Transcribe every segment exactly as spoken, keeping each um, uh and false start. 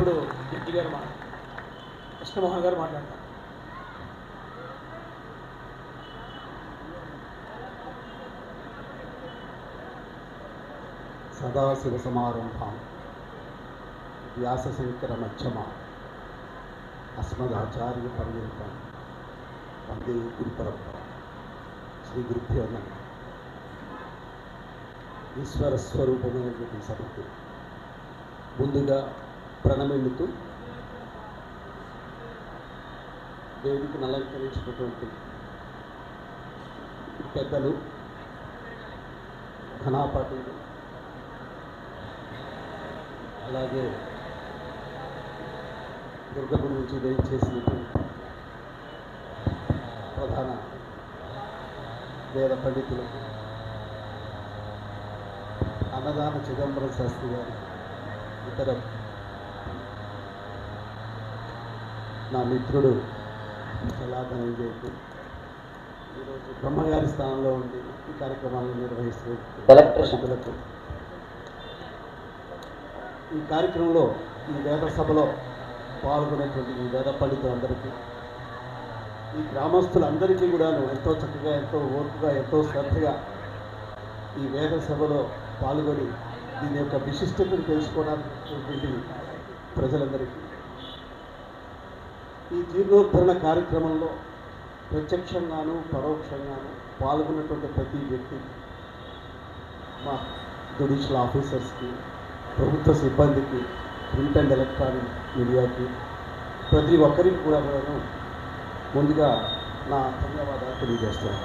ఇప్పుడు రెడ్డి గారు మాట కృష్ణమోహన్ గారు మాట్లాడతారు. సదాశివ సమారంభాం వ్యాసశంకర మధ్యమ అస్మదాచార్య పర్యంతం వందే గురు పరంపర. శ్రీ గురుభ్యో నమః. ఈశ్వర స్వరూపమైనటువంటి సభకు ముందుగా ప్రణమిల్లుతూ వేదికను అలంకరించినటువంటి పెద్దలు, ఘనాపాటీలు, అలాగే దుర్గగుడి నుంచి దయచేసినటువంటి ప్రధాన వేద పండితులకు, అన్నదాన చిదంబరం శాస్త్రి గారు, ఇతర నా మిత్రుడు చలాధనంజయ్కు, ఈరోజు బ్రహ్మగారి స్థానంలో ఉండి ఈ కార్యక్రమాలను నిర్వహిస్తున్నలకు, ఈ కార్యక్రమంలో ఈ వేద సభలో పాల్గొనేటువంటి ఈ వేద పండితులందరికీ, ఈ గ్రామస్తులందరికీ కూడా ఎంతో చక్కగా, ఎంతో ఓర్పుగా, ఎంతో శ్రద్ధగా ఈ వేద సభలో పాల్గొని దీని యొక్క విశిష్టతను తెలుసుకోవడానికి ప్రజలందరికీ, ఈ జీర్ణోద్ధరణ కార్యక్రమంలో ప్రత్యక్షంగాను పరోక్షంగాను పాల్గొన్నటువంటి ప్రతి వ్యక్తి, మా జ్యుడిషియల్ ఆఫీసర్స్కి, ప్రభుత్వ సిబ్బందికి, ప్రింట్ అండ్ ఎలక్ట్రానిక్ మీడియాకి, ప్రతి ఒక్కరికి కూడా నేను ముందుగా నా ధన్యవాదాలు తెలియజేస్తున్నాను.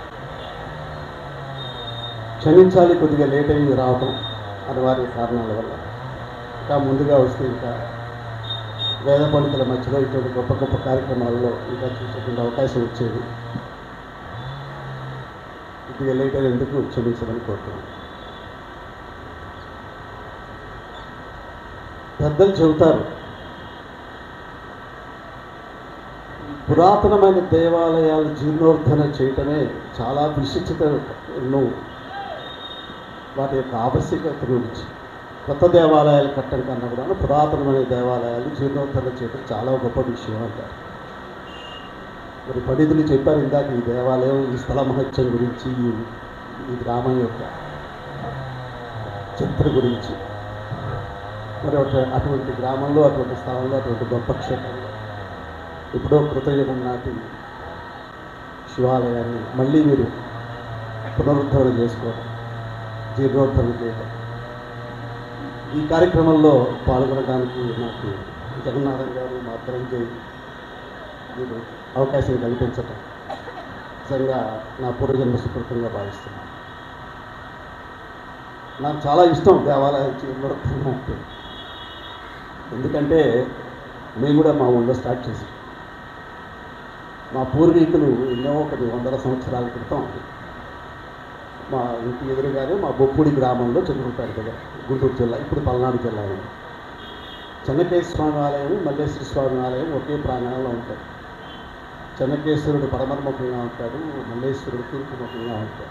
క్షమించాలి, కొద్దిగా లేట్ అయింది రావడం అనివార్య కారణాల వల్ల. ఇంకా ముందుగా వస్తే ఇంకా వేద పండితుల మధ్యలో ఇటువంటి గొప్ప గొప్ప కార్యక్రమాల్లో ఇంకా చూసేటువంటి అవకాశం వచ్చేది. కొద్దిగా లేట్ అయినందుకు క్షమించమని కోరుతున్నాను. పెద్దలు చెబుతారు, పురాతనమైన దేవాలయాలు జీర్ణోద్ధరణ చేయటమే చాలా విశిష్టతను, వాటి యొక్క ఆవశ్యకత గురించి. కొత్త దేవాలయాలు కట్టడం కన్నా కూడా పురాతనమైన దేవాలయాలు జీర్ణోద్ధరణ చేయడం చాలా గొప్ప విషయం అంటారు. మరి పండితులు చెప్పారు ఇందాక ఈ దేవాలయం, ఈ స్థల మహత్యం గురించి, ఈ ఈ గ్రామం యొక్క చరిత్ర గురించి. మరి అటువంటి గ్రామంలో, అటువంటి స్థలంలో, అటువంటి గొప్ప క్షేత్రంలో ఎప్పుడో కృతయుగం నాటి శివాలయాన్ని మళ్ళీ మీరు పునరుద్ధరణ చేసుకోవడం, జీర్ణోద్ధరణ చేయడం, ఈ కార్యక్రమంలో పాల్గొనడానికి నాకు జగన్నాథన్ గారు, మా ధనంజయ్ మీరు అవకాశం కల్పించటం నిజంగా నా పూర్వజన్మ సుకృతంగా భావిస్తున్నాను. నాకు చాలా ఇష్టం దేవాలయం జీర్ణోద్ధరణ అంటే. ఎందుకంటే మేము కూడా మా ఊళ్ళో స్టార్ట్ చేసాం. మా పూర్వీకులు ఎన్నో ఒకటి వందల సంవత్సరాల క్రితం మా ఇంటి ఎదురుగానే మా బొప్పూడి గ్రామంలో చంద్రపేట దగ్గర, గుంటూరు జిల్లా, ఇప్పుడు పల్నాడు జిల్లా ఉంది, చెన్నకేశ్వర స్వామి ఆలయం, మల్లేశ్వర స్వామి ఆలయం ఒకే ప్రాంగణంలో ఉంటాయి. చెన్నకేశ్వరుడు పడమరముఖంగా ఉంటాడు, మల్లేశ్వరుడు తూర్పుముఖంగా ఉంటాడు.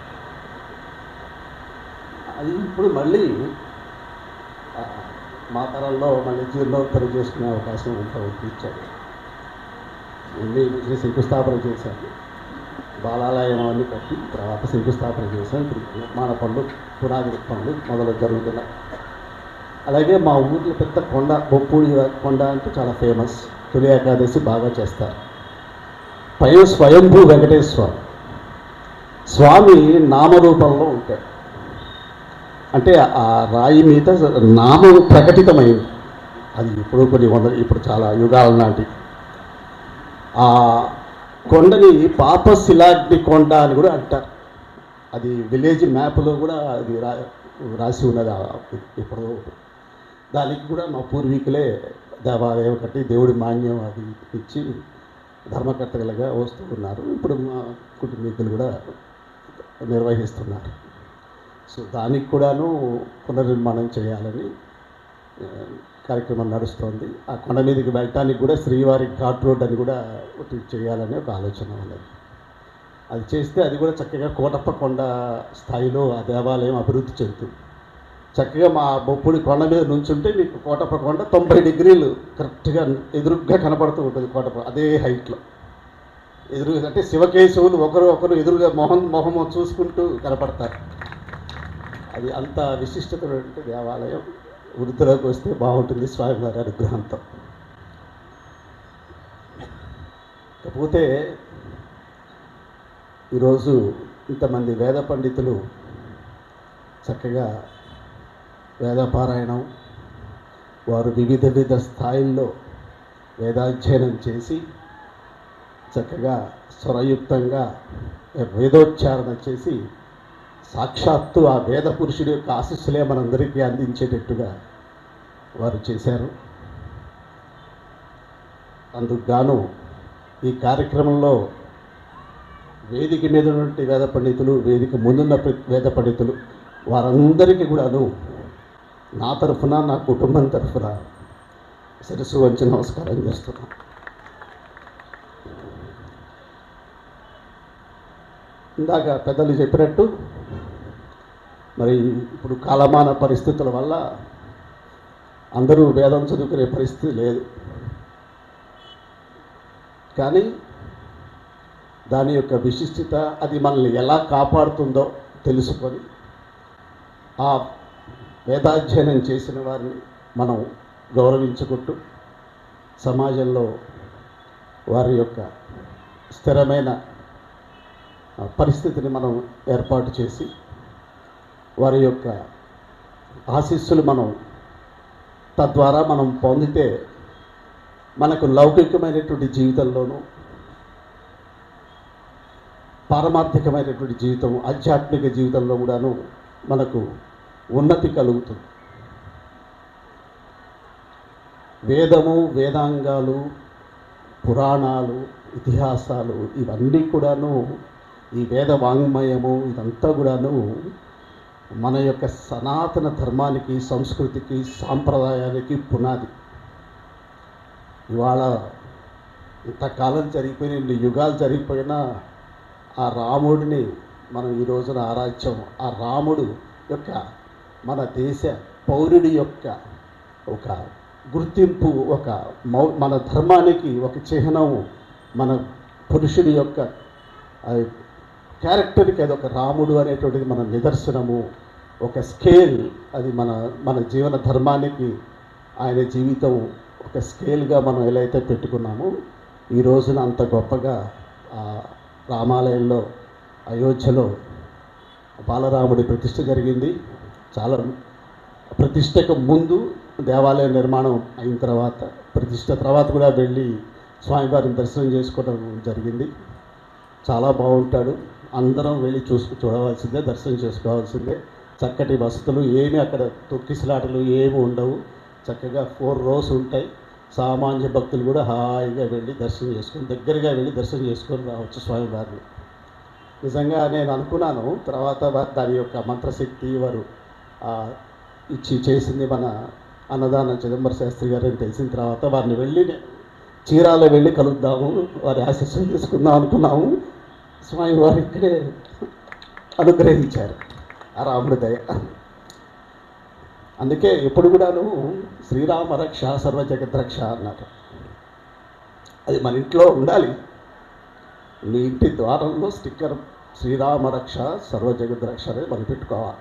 అది ఇప్పుడు మళ్ళీ మా తరంలో మళ్ళీ జీర్ణోద్ధరణ చేసుకునే అవకాశం అంతా ఇచ్చాడు. మళ్ళీ శంకుస్థాపన చేశాను, బాలాలయం అన్నీ కట్టి తర్వాత శంకుస్థాపన చేశాం. ఇప్పుడు నిర్మాణ పనులు, పునాది పనులు మొదలు జరుగుతున్నాయి. అలాగే మా ఊర్లో పెద్ద కొండ, బొప్పూడి కొండ అంటే చాలా ఫేమస్. తొలి ఏకాదశి బాగా చేస్తారు. పైన స్వయంభూ వెంకటేశ్వర స్వామి నామరూపంలో ఉంటాడు. అంటే ఆ రాయి మీద నామం ప్రకటితమైంది. అది ఇప్పుడు కొన్ని వందల, ఇప్పుడు చాలా యుగాల నాటి ఆ కొండని పాపశిలాగ్ని కొండ అని కూడా అంటారు. అది విలేజ్ మ్యాప్లో కూడా అది రా రాసి ఉన్నది ఇప్పుడు. దానికి కూడా మా పూర్వీకులే దేవాలయం కట్టి దేవుడి మాన్యం అది ఇచ్చి ధర్మకర్తలుగా వస్తూ ఉన్నారు. ఇప్పుడు మా కుటుంబీకులు కూడా నిర్వహిస్తున్నారు. సో దానికి కూడాను పునర్నిర్మాణం చేయాలని కార్యక్రమం నడుస్తోంది. ఆ కొండ మీదకి వెళ్ళటానికి కూడా శ్రీవారి ఘాట్ రోడ్ అని కూడా ఒకటి చేయాలని ఒక ఆలోచన ఉన్నది. అది చేస్తే అది కూడా చక్కగా కోటప్ప కొండ స్థాయిలో ఆ దేవాలయం అభివృద్ధి చెందుతుంది. చక్కగా మా బొప్పుడి కొండ మీద నుంచుంటే మీకు కోటప్ప కొండ తొంభై డిగ్రీలు కరెక్ట్గా ఎదురుగ్గా కనపడుతూ ఉంటుంది కోటప్ప అదే హైట్లో. ఎదురు అంటే శివకేశవులు ఒకరు ఒకరు ఎదురుగా మొహం మొహము చూసుకుంటూ కనపడతారు. అది అంత విశిష్టమైనటువంటి దేవాలయం. వృద్ధిలోకి వస్తే బాగుంటుంది స్వామివారి అనుగ్రహంతో. కాకపోతే ఈరోజు ఇంతమంది వేద పండితులు చక్కగా వేదపారాయణం, వారు వివిధ వివిధ స్థాయిల్లో వేదాధ్యయనం చేసి చక్కగా స్వరయుక్తంగా వేదోచ్చారణ చేసి సాక్షాత్తు ఆ వేద పురుషుడి యొక్క ఆశీస్సులే మనందరికీ అందించేటట్టుగా వారు చేశారు. అందుకు గాను ఈ కార్యక్రమంలో వేదిక మీద ఉన్నటువంటి వేద పండితులు, వేదిక ముందున్న వేద పండితులు వారందరికీ కూడాను నా తరఫున, నా కుటుంబం తరఫున శిరస్సు వంచి నమస్కారం చేస్తున్నాను. ఇందాక పెద్దలు చెప్పినట్టు మరి ఇప్పుడు కాలమాన పరిస్థితుల వల్ల అందరూ వేదం చదువుకునే పరిస్థితి లేదు. కానీ దాని యొక్క విశిష్టత, అది మనల్ని ఎలా కాపాడుతుందో తెలుసుకొని ఆ వేదాధ్యయనం చేసిన వారిని మనం గౌరవించుకుంటూ సమాజంలో వారి యొక్క స్థిరమైన పరిస్థితిని మనం ఏర్పాటు చేసి వారి యొక్క ఆశీస్సులు మనం తద్వారా మనం పొందితే మనకు లౌకికమైనటువంటి జీవితంలోనూ పారమార్థికమైనటువంటి జీవితం, ఆధ్యాత్మిక జీవితంలో కూడాను మనకు ఉన్నతి కలుగుతుంది. వేదము, వేదాంగాలు, పురాణాలు, ఇతిహాసాలు ఇవన్నీ కూడాను, ఈ వేద వాంగ్మయము ఇదంతా కూడాను మన యొక్క సనాతన ధర్మానికి, సంస్కృతికి, సాంప్రదాయానికి పునాది. ఇవాళ ఇంతకాలం జరిగిపోయిన, ఇన్ని యుగాలు జరిగిపోయినా ఆ రాముడిని మనం ఈ రోజున ఆరాధ్యం. ఆ రాముడు యొక్క మన దేశ పౌరుడి యొక్క ఒక గుర్తింపు, ఒక మౌ మన ధర్మానికి ఒక చిహ్నము, మన పురుషుడి యొక్క క్యారెక్టర్కి అది ఒక రాముడు అనేటువంటిది మన నిదర్శనము, ఒక స్కేల్. అది మన మన జీవన ధర్మానికి ఆయన జీవితం ఒక స్కేల్గా మనం ఎలా అయితే పెట్టుకున్నామో ఈ రోజున అంత గొప్పగా రామాలయంలో అయోధ్యలో బాలరాముడి ప్రతిష్ఠ జరిగింది. చాలా ప్రతిష్టకు ముందు దేవాలయ నిర్మాణం అయిన తర్వాత, ప్రతిష్ట తర్వాత కూడా వెళ్ళి స్వామివారిని దర్శనం చేసుకోవడం జరిగింది. చాలా బాగుంటాడు. అందరం వెళ్ళి చూసుకు చూడవలసిందే, దర్శనం చేసుకోవాల్సిందే. చక్కటి వసతులు, ఏమి అక్కడ తొక్కిసలాటలు ఏమి ఉండవు. చక్కగా ఫోర్ రోస్ ఉంటాయి. సామాన్య భక్తులు కూడా హాయిగా వెళ్ళి దర్శనం చేసుకొని, దగ్గరగా వెళ్ళి దర్శనం చేసుకొని రావచ్చు స్వామివారిని. నిజంగా నేను అనుకున్నాను, తర్వాత దాని యొక్క మంత్రశక్తి వారు ఇచ్చి చేసింది మన అన్నదాన చిదంబర శాస్త్రి గారు అని తెలిసిన తర్వాత వారిని వెళ్ళి చీరాలో వెళ్ళి కలుద్దాము, వారి ఆశీస్సులు తీసుకుందాం అనుకున్నాము. స్వామివారు ఇక్కడే అనుగ్రహించారు, ఆ రాముడి దయ. అందుకే ఎప్పుడు కూడాను శ్రీరామ రక్ష సర్వ జగద్రక్ష అన్నారు. అది మన ఇంట్లో ఉండాలి. మీ ఇంటి ద్వారంలో స్టిక్కర్ శ్రీరామ రక్ష సర్వ జగద్రక్ష అనేది మనం పెట్టుకోవాలి.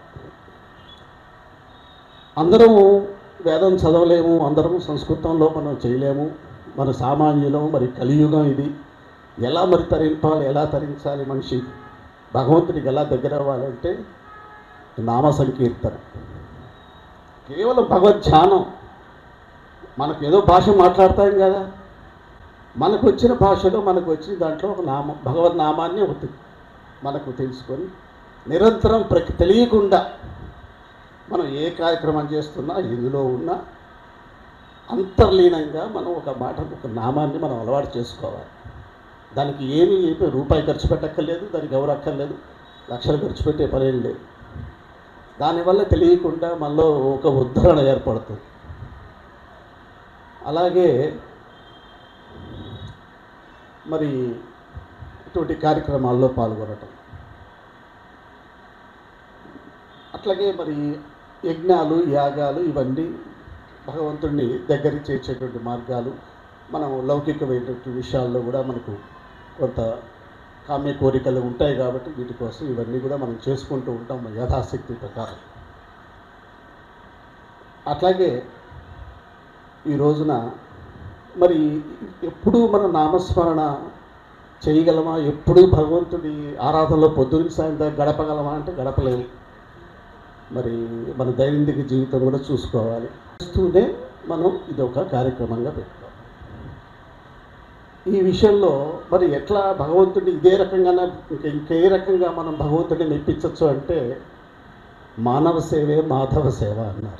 అందరం వేదం చదవలేము, అందరం సంస్కృతంలో మనం చేయలేము, మన సామాన్యులం. మరి కలియుగం ఇది. ఎలా మరి తరింపాలి, ఎలా తరించాలి మనిషి భగవంతుడికి ఎలా దగ్గర అవ్వాలంటే నామ సంకీర్తన, కేవలం భగవద్ధ్యానం. మనకు ఏదో భాష మాట్లాడతాం కదా, మనకు వచ్చిన భాషలో మనకు వచ్చిన దాంట్లో ఒక నామం, భగవద్నామాన్ని ఒకటి మనకు తెలుసుకొని నిరంతరం ప్రకి తెలియకుండా మనం ఏ కార్యక్రమం చేస్తున్నా, ఇందులో ఉన్న అంతర్లీనంగా మనం ఒక మాట, ఒక నామాన్ని మనం అలవాటు చేసుకోవాలి. దానికి ఏమి ఏమి రూపాయి ఖర్చు పెట్టక్కర్లేదు, దానికి ఎవరు అక్కర్లేదు, లక్షలు ఖర్చు పెట్టే పనేం లేదు. దానివల్ల తెలియకుండా మనలో ఒక ఉద్ధరణ ఏర్పడుతుంది. అలాగే మరి ఇటువంటి కార్యక్రమాల్లో పాల్గొనటం, అట్లాగే మరి యజ్ఞాలు యాగాలు ఇవన్నీ భగవంతుడిని దగ్గరికి చేర్చేటువంటి మార్గాలు. మనం లౌకికమైనటువంటి విషయాల్లో కూడా మనకు కొంత కామ్య కోరికలు ఉంటాయి కాబట్టి వీటి కోసం ఇవన్నీ కూడా మనం చేసుకుంటూ ఉంటాం మన యథాశక్తి ప్రకారం. అట్లాగే ఈ రోజున మరి ఎప్పుడూ మన నామస్మరణ చేయగలమా, ఎప్పుడూ భగవంతుడి ఆరాధనలో పొద్దున్న సాయంత్రం గడపగలమా అంటే గడపలేము. మరి మన దైనందిక జీవితం కూడా చూసుకోవాలి. చూస్తూనే మనం ఇది ఒక కార్యక్రమంగా పెట్టుకోవాలి. ఈ విషయంలో మరి ఎట్లా భగవంతుడిని ఇదే రకంగా ఇంకా ఇంకే రకంగా మనం భగవంతుడిని మెప్పించవచ్చు అంటే మానవ సేవే మాధవ సేవ అన్నారు.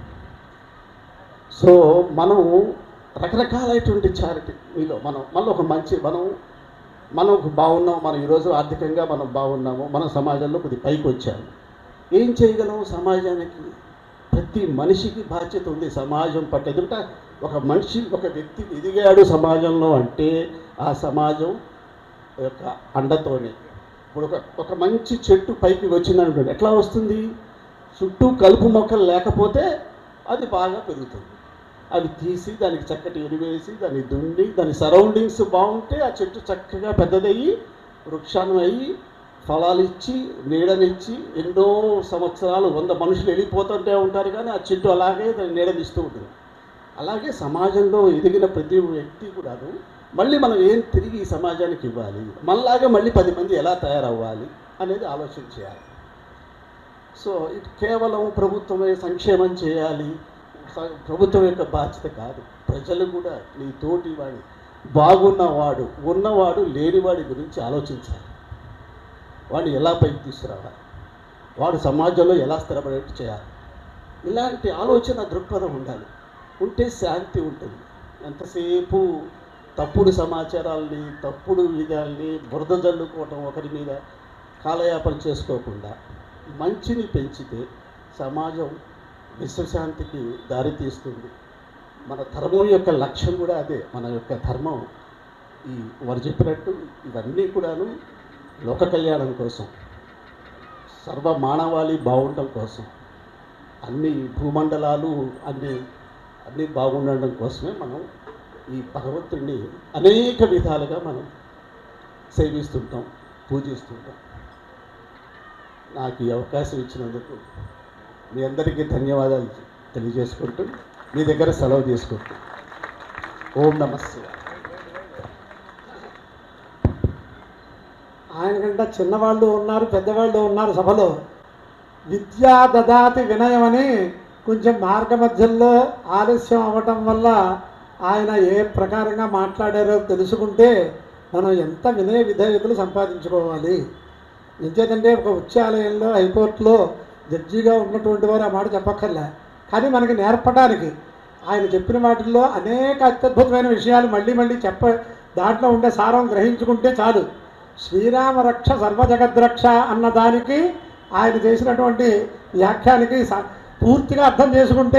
సో మనం రకరకాలైనటువంటి చారిటీ మీలో మనం మళ్ళీ ఒక మంచి మనం మనం బాగున్నాం, మనం ఈరోజు ఆర్థికంగా మనం బాగున్నాము, మన సమాజంలో కొద్ది పైకి వచ్చాము. ఏం చేయగలం సమాజానికి? ప్రతి మనిషికి బాధ్యత ఉంది సమాజం పట్ల. ఎందుకంటే ఒక మనిషి ఒక వ్యక్తి ఎదిగాడు సమాజంలో అంటే ఆ సమాజం యొక్క అండతోనే. ఇప్పుడు ఒక ఒక మంచి చెట్టు పైకి వచ్చిందనుకోండి, ఎట్లా వస్తుంది? చుట్టూ కలుపు మొక్కలు లేకపోతే అది బాగా పెరుగుతుంది. అవి తీసి దానికి చక్కటి ఎరువేసి దాన్ని దుండి దాని సరౌండింగ్స్ బాగుంటే ఆ చెట్టు చక్కగా పెద్దదయ్యి వృక్షాన్ని అయ్యి ఫలాలు ఇచ్చి నీడనిచ్చి ఎన్నో సంవత్సరాలు వంద మనుషులు వెళ్ళిపోతుంటే ఉంటారు, కానీ ఆ చెట్టు అలాగే దాన్ని నీడనిస్తూ ఉంటుంది. అలాగే సమాజంలో ఎదిగిన ప్రతి వ్యక్తి కూడాను మళ్ళీ మనం ఏం తిరిగి ఈ సమాజానికి ఇవ్వాలి, మనలాగా మళ్ళీ పది మంది ఎలా తయారవ్వాలి అనేది ఆలోచన చేయాలి. సో ఇది కేవలం ప్రభుత్వమే సంక్షేమం చేయాలి, ప్రభుత్వం యొక్క బాధ్యత కాదు. ప్రజలు కూడా నీ తోటి వాడి బాగున్నవాడు ఉన్నవాడు లేనివాడి గురించి ఆలోచించాలి. వాడిని ఎలా పైకి తీసుకురావాలి, వాడు సమాజంలో ఎలా స్థిరపడేట్టు చేయాలి, ఇలాంటి ఆలోచన దృక్పథం ఉండాలి. ఉంటే శాంతి ఉంటుంది. ఎంతసేపు తప్పుడు సమాచారాల్ని తప్పుడు విధాల్ని బురద జల్లుకోవటం ఒకరి మీద కాలయాపన చేసుకోకుండా మంచిని పెంచితే సమాజం విశ్వశాంతికి దారితీస్తుంది. మన ధర్మం యొక్క లక్ష్యం కూడా అదే. మన యొక్క ధర్మం ఈ వారు చెప్పినట్టు ఇవన్నీ కూడాను లోక కళ్యాణం కోసం, సర్వ మానవాళి బాగుండడం కోసం, అన్ని భూమండలాలు అన్ని అన్నీ బాగుండడం కోసమే మనం ఈ భగవంతుడిని అనేక విధాలుగా మనం సేవిస్తుంటాం, పూజిస్తుంటాం. నాకు ఈ అవకాశం ఇచ్చినందుకు మీ అందరికీ ధన్యవాదాలు తెలియజేసుకుంటూ మీ దగ్గర సెలవు తీసుకుంటూ ఓం నమః శివాయ. ఆయన కంటే చిన్నవాళ్ళు ఉన్నారు, పెద్దవాళ్ళు ఉన్నారు సభలో. విద్యా దదాతి వినయమని కొంచెం మార్గ మధ్యంలో ఆలస్యం అవ్వటం వల్ల ఆయన ఏ ప్రకారంగా మాట్లాడారో తెలుసుకుంటే మనం ఎంత వినయ విధేయతలు సంపాదించుకోవాలి. ఎంచేతంటే ఒక ఉచ్చాలయంలో హైకోర్టులో జడ్జిగా ఉన్నటువంటి వారు ఆ మాట చెప్పక్కర్లే, కానీ మనకి నేర్పడానికి ఆయన చెప్పిన వాటిల్లో అనేక అత్యద్భుతమైన విషయాలు మళ్ళీ మళ్ళీ చెప్ప దాంట్లో ఉండే సారం గ్రహించుకుంటే చాలు. శ్రీరామ రక్ష సర్వజగద్రక్ష అన్నదానికి ఆయన చేసినటువంటి వ్యాఖ్యానికి పూర్తిగా అర్థం చేసుకుంటే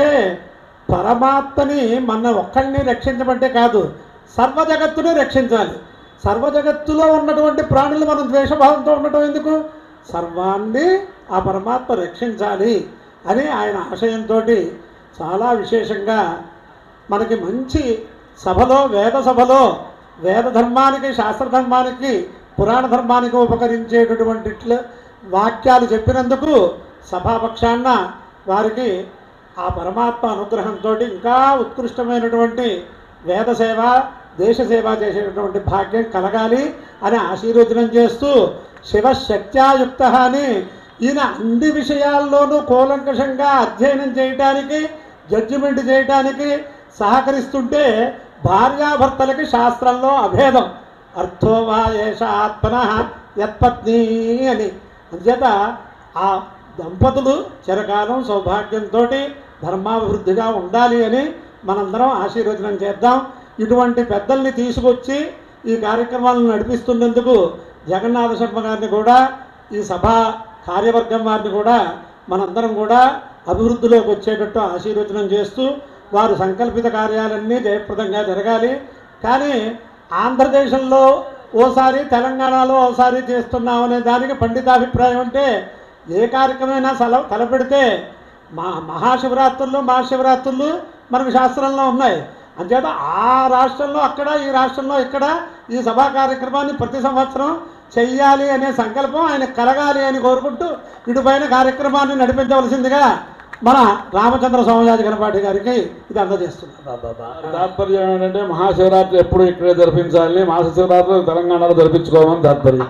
పరమాత్మని మన ఒక్కడిని రక్షించమంటే కాదు, సర్వజగత్తుని రక్షించాలి. సర్వజగత్తులో ఉన్నటువంటి ప్రాణులు మనం ద్వేషభావంతో ఉండటం ఎందుకు? సర్వాన్ని ఆ పరమాత్మ రక్షించాలి అని ఆయన ఆశయంతో చాలా విశేషంగా మనకి మంచి సభలో, వేద సభలో వేద ధర్మానికి శాస్త్రధర్మానికి పురాణ ధర్మానికి ఉపకరించేటటువంటి వాక్యాలు చెప్పినందుకు సభాపక్షాన్న వారికి ఆ పరమాత్మ అనుగ్రహంతో ఇంకా ఉత్కృష్టమైనటువంటి వేద సేవ దేశ సేవ చేసేటటువంటి భాగ్యం కలగాలి అని ఆశీర్వచనం చేస్తూ శివశక్త్యాయుక్త అని ఈయన అన్ని విషయాల్లోనూ కూలంకషంగా అధ్యయనం చేయటానికి జడ్జిమెంట్ చేయటానికి సహకరిస్తుంటే భార్యాభర్తలకి శాస్త్రంలో అభేదం. అర్థో వా ఏష ఆత్మన యత్పత్ని అని. అందుచేత ఆ దంపతులు చిరకాలం సౌభాగ్యంతో ధర్మాభివృద్ధిగా ఉండాలి అని మనందరం ఆశీర్వచనం చేద్దాం. ఇటువంటి పెద్దల్ని తీసుకొచ్చి ఈ కార్యక్రమాలను నడిపిస్తున్నందుకు జగన్నాథ శర్మ గారిని కూడా ఈ సభా కార్యవర్గం వారిని కూడా మనందరం కూడా అభివృద్ధిలోకి వచ్చేటట్టు ఆశీర్వచనం చేస్తూ వారు సంకల్పిత కార్యాలన్నీ జయప్రదంగా జరగాలి. కానీ ఆంధ్రదేశంలో ఓసారి తెలంగాణలో ఓసారి చేస్తున్నామనే దానికి పండితాభిప్రాయం అంటే ఏ కార్యక్రమైనా సల తలపెడితే మా మహాశివరాత్రులు మహాశివరాత్రులు మనకు శాస్త్రంలో ఉన్నాయి. అంచేత ఆ రాష్ట్రంలో అక్కడ, ఈ రాష్ట్రంలో ఇక్కడ ఈ సభా కార్యక్రమాన్ని ప్రతి సంవత్సరం చెయ్యాలి అనే సంకల్పం ఆయన కలగాలి అని కోరుకుంటూ ఇటుపైన కార్యక్రమాన్ని నడిపించవలసిందిగా మన రామచంద్ర సోమయాజి గణపాటి గారికి ఇది అందజేస్తున్నాం. తాత్పర్యం ఏంటంటే మహాశివరాత్రి ఎప్పుడు ఇక్కడే జరిపించాలి, మహాశివరాత్రి తెలంగాణలో జరిపించుకోమని తాత్పర్యం.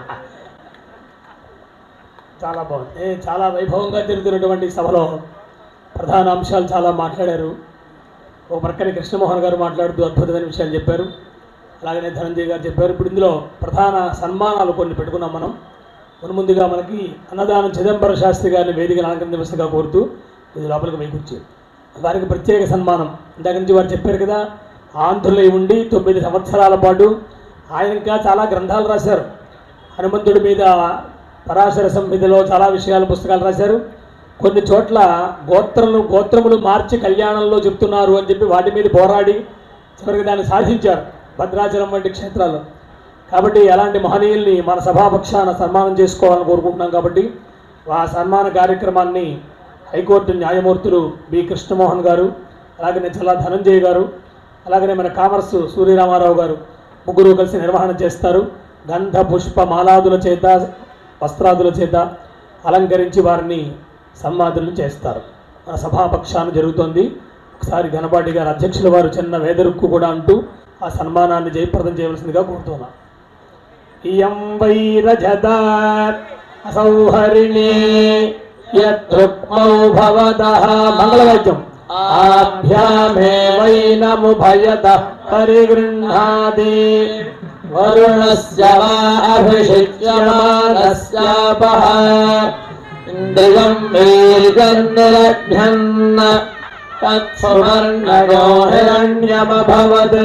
చాలా బాగుంది. చాలా వైభవంగా జరుగుతున్నటువంటి సభలో ప్రధాన అంశాలు చాలా మాట్లాడారు. ఒక ప్రక్కనే కృష్ణమోహన్ గారు మాట్లాడుతూ అద్భుతమైన విషయాలు చెప్పారు. అలాగనే ధనంజయ్ గారు చెప్పారు. ఇప్పుడు ఇందులో ప్రధాన సన్మానాలు కొన్ని పెట్టుకున్నాం మనం. మున్ముందుగా మనకి అన్నదానం చిదంబర శాస్త్రి గారిని వేదికను అలంకరించవలసిందిగా కోరుతూ ఇది లోపలికి వైకూర్చారు. వారికి ప్రత్యేక సన్మానం. ఇందాక నుంచి వారు చెప్పారు కదా, ఆంధ్రులై ఉండి తొమ్మిది సంవత్సరాల పాటు ఆయన ఇంకా చాలా గ్రంథాలు రాశారు. హనుమంతుడి మీద పరాశర సంహితలో చాలా విషయాలు పుస్తకాలు రాశారు. కొన్ని చోట్ల గోత్రలు గోత్రములు మార్చి కళ్యాణంలో చెప్తున్నారు అని చెప్పి వాటి మీద పోరాడి చివరికి దాన్ని సాధించారు భద్రాచలం వంటి క్షేత్రాల్లో. కాబట్టి అలాంటి మహనీయుల్ని మన సభాపక్షాన సన్మానం చేసుకోవాలని కోరుకుంటున్నాం. కాబట్టి ఆ సన్మాన కార్యక్రమాన్ని హైకోర్టు న్యాయమూర్తులు బి కృష్ణమోహన్ గారు, అలాగనే చల్లా ధనంజయ్ గారు, అలాగనే మన కామర్స్ సూర్యరామారావు గారు ముగ్గురు కలిసి నిర్వహణ చేస్తారు. గంధ పుష్ప మాలాదుల చేత వస్త్రాదుల చేత అలంకరించి వారిని సన్మానులు చేస్తారు. మన సభాపక్షాన జరుగుతోంది. ఒకసారి గణపాటి గారు అధ్యక్షుల వారు చిన్న వేదరుక్కు కూడా అంటూ ఆ సన్మానాన్ని జయప్రదం చేయవలసిందిగా కోరుతున్నాం. ఇయం వైరజద అసౌహరిణి యద్రుక్మౌ భవదః మంగళవాద్యం ఆభ్యామే వైనముభయదః పరిగృహ్ణాది వరుణస్య వా అభిషిచ్యమానస్యాపః ఇంద్రియం వీర్యన్నిరభ్యన్న తత్సువర్ణయో హిరణ్యమభవత్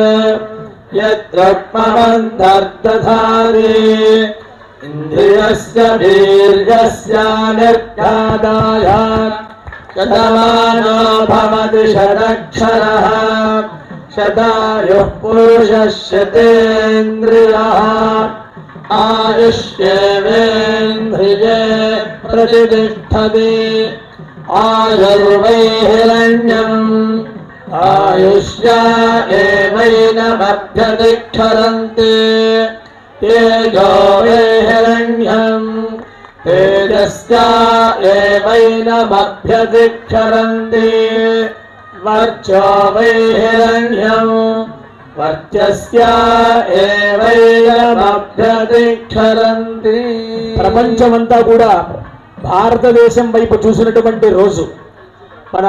యద్రుక్మమంతర్దధారి ఇంద్రియస్య వీర్యస్య నిర్గాదాయ శతమానో భవతి శతక్షరః శతాయుః పురుషः శతేంద్రియः ఆయుష్యేవేంద్రియే ప్రతిష్ఠతి ఆయుర్వై హిరణ్యం ఆయుష్యా ఏవైనమభ్యతిక్షరంతి తేజో వై హిరణ్యం తేజస్యా ఏవైనమభ్యతిక్షరంతి వర్చో వై హిరణ్యం వర్చస్యా ఏవైనమభ్యతిక్షరంతి. ప్రపంచమంతా కూడా భారతదేశం వైపు చూసినటువంటి రోజు మన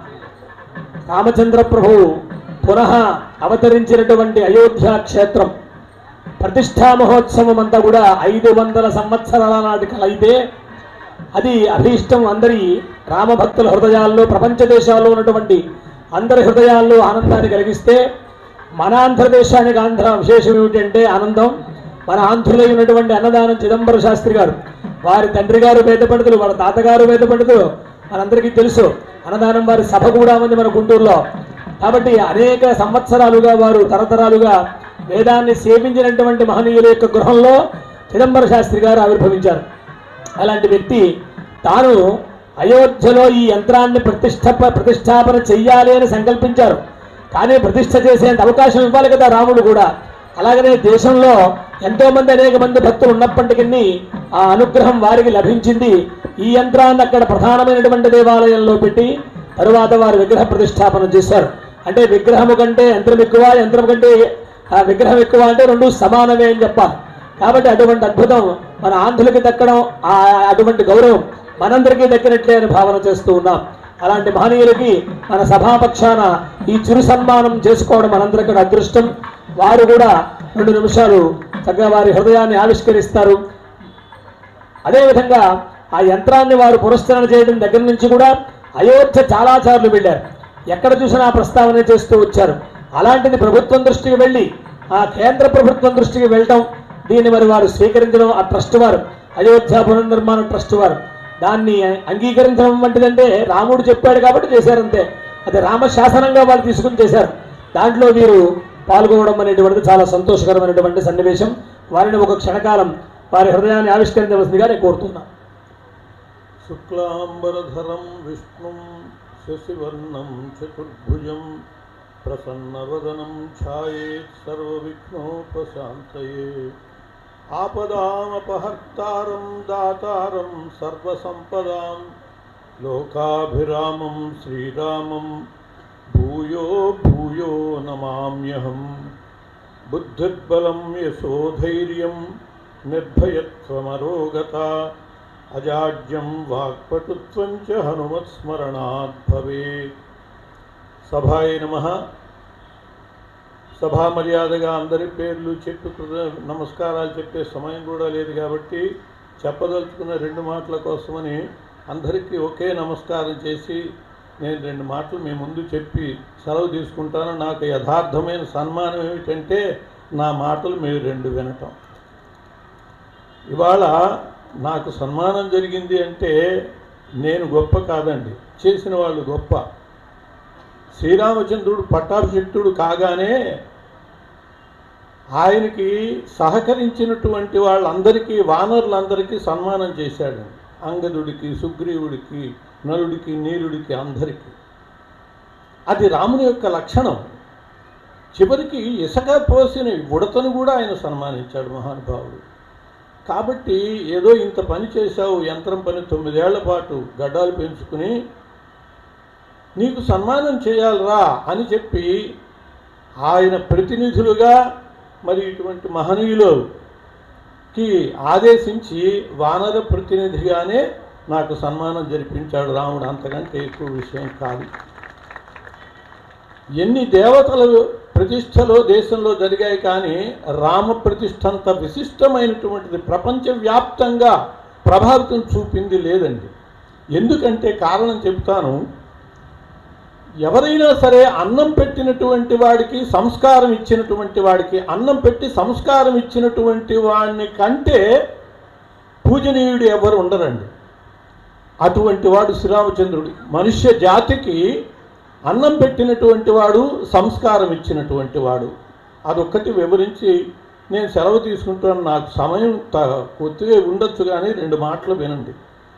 రామచంద్ర ప్రభువు పునః అవతరించినటువంటి అయోధ్య క్షేత్రం ప్రతిష్టా మహోత్సవం అంతా కూడా ఐదు వందల సంవత్సరాల నాటి కలైతే అది అభీష్టం అందరి రామభక్తుల హృదయాల్లో ప్రపంచ దేశాల్లో ఉన్నటువంటి అందరి హృదయాల్లో ఆనందాన్ని కలిగిస్తే మన ఆంధ్రదేశానికి ఆంధ్ర విశేషం ఏమిటంటే ఆనందం. మన ఆంధ్రులై ఉన్నటువంటి అన్నదానం చిదంబర శాస్త్రి గారు, వారి తండ్రి గారు వేద పండితులు, వాళ్ళ తాతగారు వేద పండితులు, మనందరికీ తెలుసు. అన్నదానం వారి సభ కూడా ఉంది మన గుంటూరులో. కాబట్టి అనేక సంవత్సరాలుగా వారు తరతరాలుగా వేదాన్ని సేవించినటువంటి మహనీయుల యొక్క గృహంలో చిదంబర శాస్త్రి గారు ఆవిర్భవించారు. అలాంటి వ్యక్తి తాను అయోధ్యలో ఈ యంత్రాన్ని ప్రతిష్ట ప్రతిష్టాపన చెయ్యాలి అని సంకల్పించారు. కానీ ప్రతిష్ట చేసేంత అవకాశం ఇవ్వాలి కదా రాముడు కూడా. అలాగనే దేశంలో ఎంతో మంది అనేక మంది భక్తులు ఉన్నప్పటికీ ఆ అనుగ్రహం వారికి లభించింది. ఈ యంత్రాన్ని అక్కడ ప్రధానమైనటువంటి దేవాలయంలో పెట్టి తరువాత వారు విగ్రహ ప్రతిష్టాపన చేశారు. అంటే విగ్రహము కంటే యంత్రం ఎక్కువ, యంత్రం కంటే ఆ విగ్రహం ఎక్కువ అంటే రెండు సమానమే అని చెప్పాలి. కాబట్టి అటువంటి అద్భుతం మన ఆంధ్రులకి దక్కడం, ఆ అటువంటి గౌరవం మనందరికీ దక్కినట్లే అని భావన చేస్తూ ఉన్నాం. అలాంటి మహనీయులకి మన సభాపక్షాన ఈ చిరు సన్మానం చేసుకోవడం మనందరికీ అదృష్టం. వారు కూడా రెండు నిమిషాలు చక్కగా వారి హృదయాన్ని ఆవిష్కరిస్తారు. అదేవిధంగా ఆ యంత్రాన్ని వారు పురస్కరణ చేయడం దగ్గర నుంచి కూడా అయోధ్య చాలా సార్లు వెళ్ళారు. ఎక్కడ చూసినా ప్రస్తావన చేస్తూ వచ్చారు. అలాంటిది ప్రభుత్వం దృష్టికి వెళ్ళి ఆ కేంద్ర ప్రభుత్వం దృష్టికి వెళ్ళటం, దీన్ని మరి వారు స్వీకరించడం, ఆ ట్రస్ట్ వారు అయోధ్య పునర్నిర్మాణ ట్రస్ట్ వారు దాన్ని అంగీకరించడం వంటిదంటే రాముడు చెప్పాడు కాబట్టి చేశారంతే. అది రామశాసనంగా వాళ్ళు తీసుకుని చేశారు. దాంట్లో వీరు పాల్గొనడం అనేటువంటిది చాలా సంతోషకరమైనటువంటి సన్నివేశం. వారిని ఒక క్షణకాలం వారి హృదయాన్ని ఆవిష్కరించవలసిందిగా నేను కోరుతున్నాను. శుక్లాంబరధరం విష్ణుం శశివర్ణం చతుర్భుజం ప్రసన్నవదనం ఛాయేత్ సర్వవిఘ్నోపశాంతయే ఆపదామపహర్తారం దాతారం సర్వసంపదాం లోకాభిరామం శ్రీరామం భూయో భూయో నమామ్యహం బుద్ధిర్బలం యశోధైర్యం నిర్భయత్వమరోగత అజాడ్యం వాక్పటుత్వం చ హనుమత్స్మరణాత్ భవేత్. సభాయ నమః. సభా మర్యాదగా అందరి పేర్లు చెప్పి నమస్కారాలు చెప్పే సమయం కూడా లేదు కాబట్టి చెప్పదలుచుకున్న రెండు మాటల కోసమని అందరికీ ఒకే నమస్కారం చేసి నేను రెండు మాటలు మీ ముందు చెప్పి సెలవు తీసుకుంటాను. నాకు యథార్థమైన సన్మానం ఏమిటంటే నా మాటలు మీరు రెండు వినటం. ఇవాళ నాకు సన్మానం జరిగింది అంటే నేను గొప్ప కాదండి, చేసిన వాళ్ళు గొప్ప. శ్రీరామచంద్రుడు పట్టాభిషిక్తుడు కాగానే ఆయనకి సహకరించినటువంటి వాళ్ళందరికీ, వానరులందరికీ సన్మానం చేశాడు. అంగదుడికి, సుగ్రీవుడికి, నలుడికి, నీలుడికి, అందరికీ. అది రాముని యొక్క లక్షణం. చివరికి ఇసుక పోసిన ఉడతను కూడా ఆయన సన్మానించాడు మహానుభావుడు. కాబట్టి ఏదో ఇంత పని చేశావు, యంత్రం పని, తొమ్మిదేళ్ల పాటు గడ్డాలు పెంచుకుని నీకు సన్మానం చేయాలరా అని చెప్పి ఆయన ప్రతినిధులుగా మరి ఇటువంటి మహనీయులకి ఆదేశించి వానర ప్రతినిధిగానే నాకు సన్మానం జరిపించాడు రాముడు. అంతకంటే ఎక్కువ విషయం కాదు. ఎన్ని దేవతల ప్రతిష్టలో దేశంలో జరిగాయి కానీ రామ ప్రతిష్టంత విశిష్టమైనటువంటిది ప్రపంచవ్యాప్తంగా ప్రభావితం చూపింది లేదండి. ఎందుకంటే కారణం చెప్తాను. ఎవరైనా సరే అన్నం పెట్టినటువంటి వాడికి, సంస్కారం ఇచ్చినటువంటి వాడికి, అన్నం పెట్టి సంస్కారం ఇచ్చినటువంటి వాడిని కంటే పూజనీయుడు ఎవరు ఉండరండి. అటువంటి వాడు శ్రీరామచంద్రుడు. మనుష్య జాతికి అన్నం పెట్టినటువంటి వాడు, సంస్కారం ఇచ్చినటువంటి వాడు. అదొక్కటి వివరించి నేను సెలవు తీసుకుంటాను. నాకు సమయం కొద్దిగా ఉండొచ్చు కానీ రెండు మాటలు వినండి.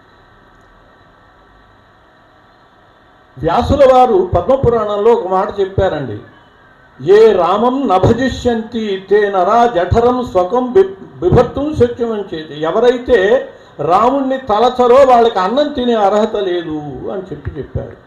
వ్యాసుల వారు పద్మపురాణంలో ఒక మాట చెప్పారండి. ఏ రామం నభజిష్యంతి తే నరా జఠరం స్వకం బిభర్తుం శక్యమంచేది. ఎవరైతే రాముణ్ణి తలచరో వాళ్ళకి అన్నం తినే అర్హత లేదు అని చెప్పి చెప్పారు.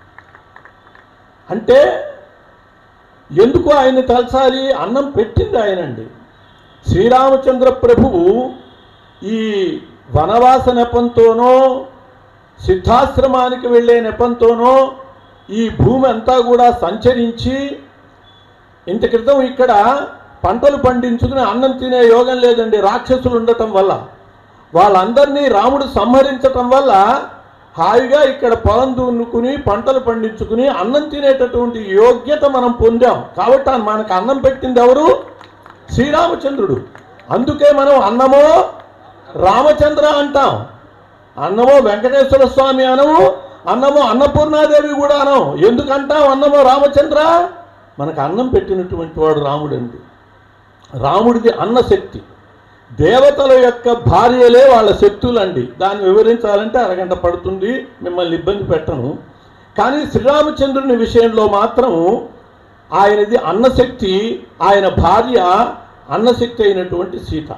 అంటే ఎందుకు ఆయన్ని తలచాలి? అన్నం పెట్టింది ఆయనండి. శ్రీరామచంద్ర ప్రభువు ఈ వనవాస నెపంతోనో, సిద్ధాశ్రమానికి వెళ్ళే నెపంతోనో ఈ భూమి అంతా కూడా సంచరించి, ఇంత క్రితం ఇక్కడ పంటలు పండించుకుని అన్నం తినే యోగం లేదండి రాక్షసులు ఉండటం వల్ల. వాళ్ళందరినీ రాముడు సంహరించటం వల్ల హాయిగా ఇక్కడ పొలం దున్నుకుని పంటలు పండించుకుని అన్నం తినేటటువంటి యోగ్యత మనం పొందాం. కాబట్టి మనకు అన్నం పెట్టింది ఎవరు? శ్రీరామచంద్రుడు. అందుకే మనం అన్నమో రామచంద్ర అంటాం, అన్నమో వెంకటేశ్వర స్వామి అనము, అన్నమో అన్నపూర్ణాదేవి కూడా అనం. ఎందుకంటాం అన్నమో రామచంద్ర? మనకు అన్నం పెట్టినటువంటి వాడు రాముడండి. రాముడిది అన్నశక్తి. దేవతల యొక్క భార్యలే వాళ్ళ శక్తులండి. దాన్ని వివరించాలంటే అరగంట పడుతుంది, మిమ్మల్ని ఇబ్బంది పెట్టను. కానీ శ్రీరామచంద్రుని విషయంలో మాత్రం ఆయనది అన్నశక్తి. ఆయన భార్య అన్నశక్తి అయినటువంటి సీత.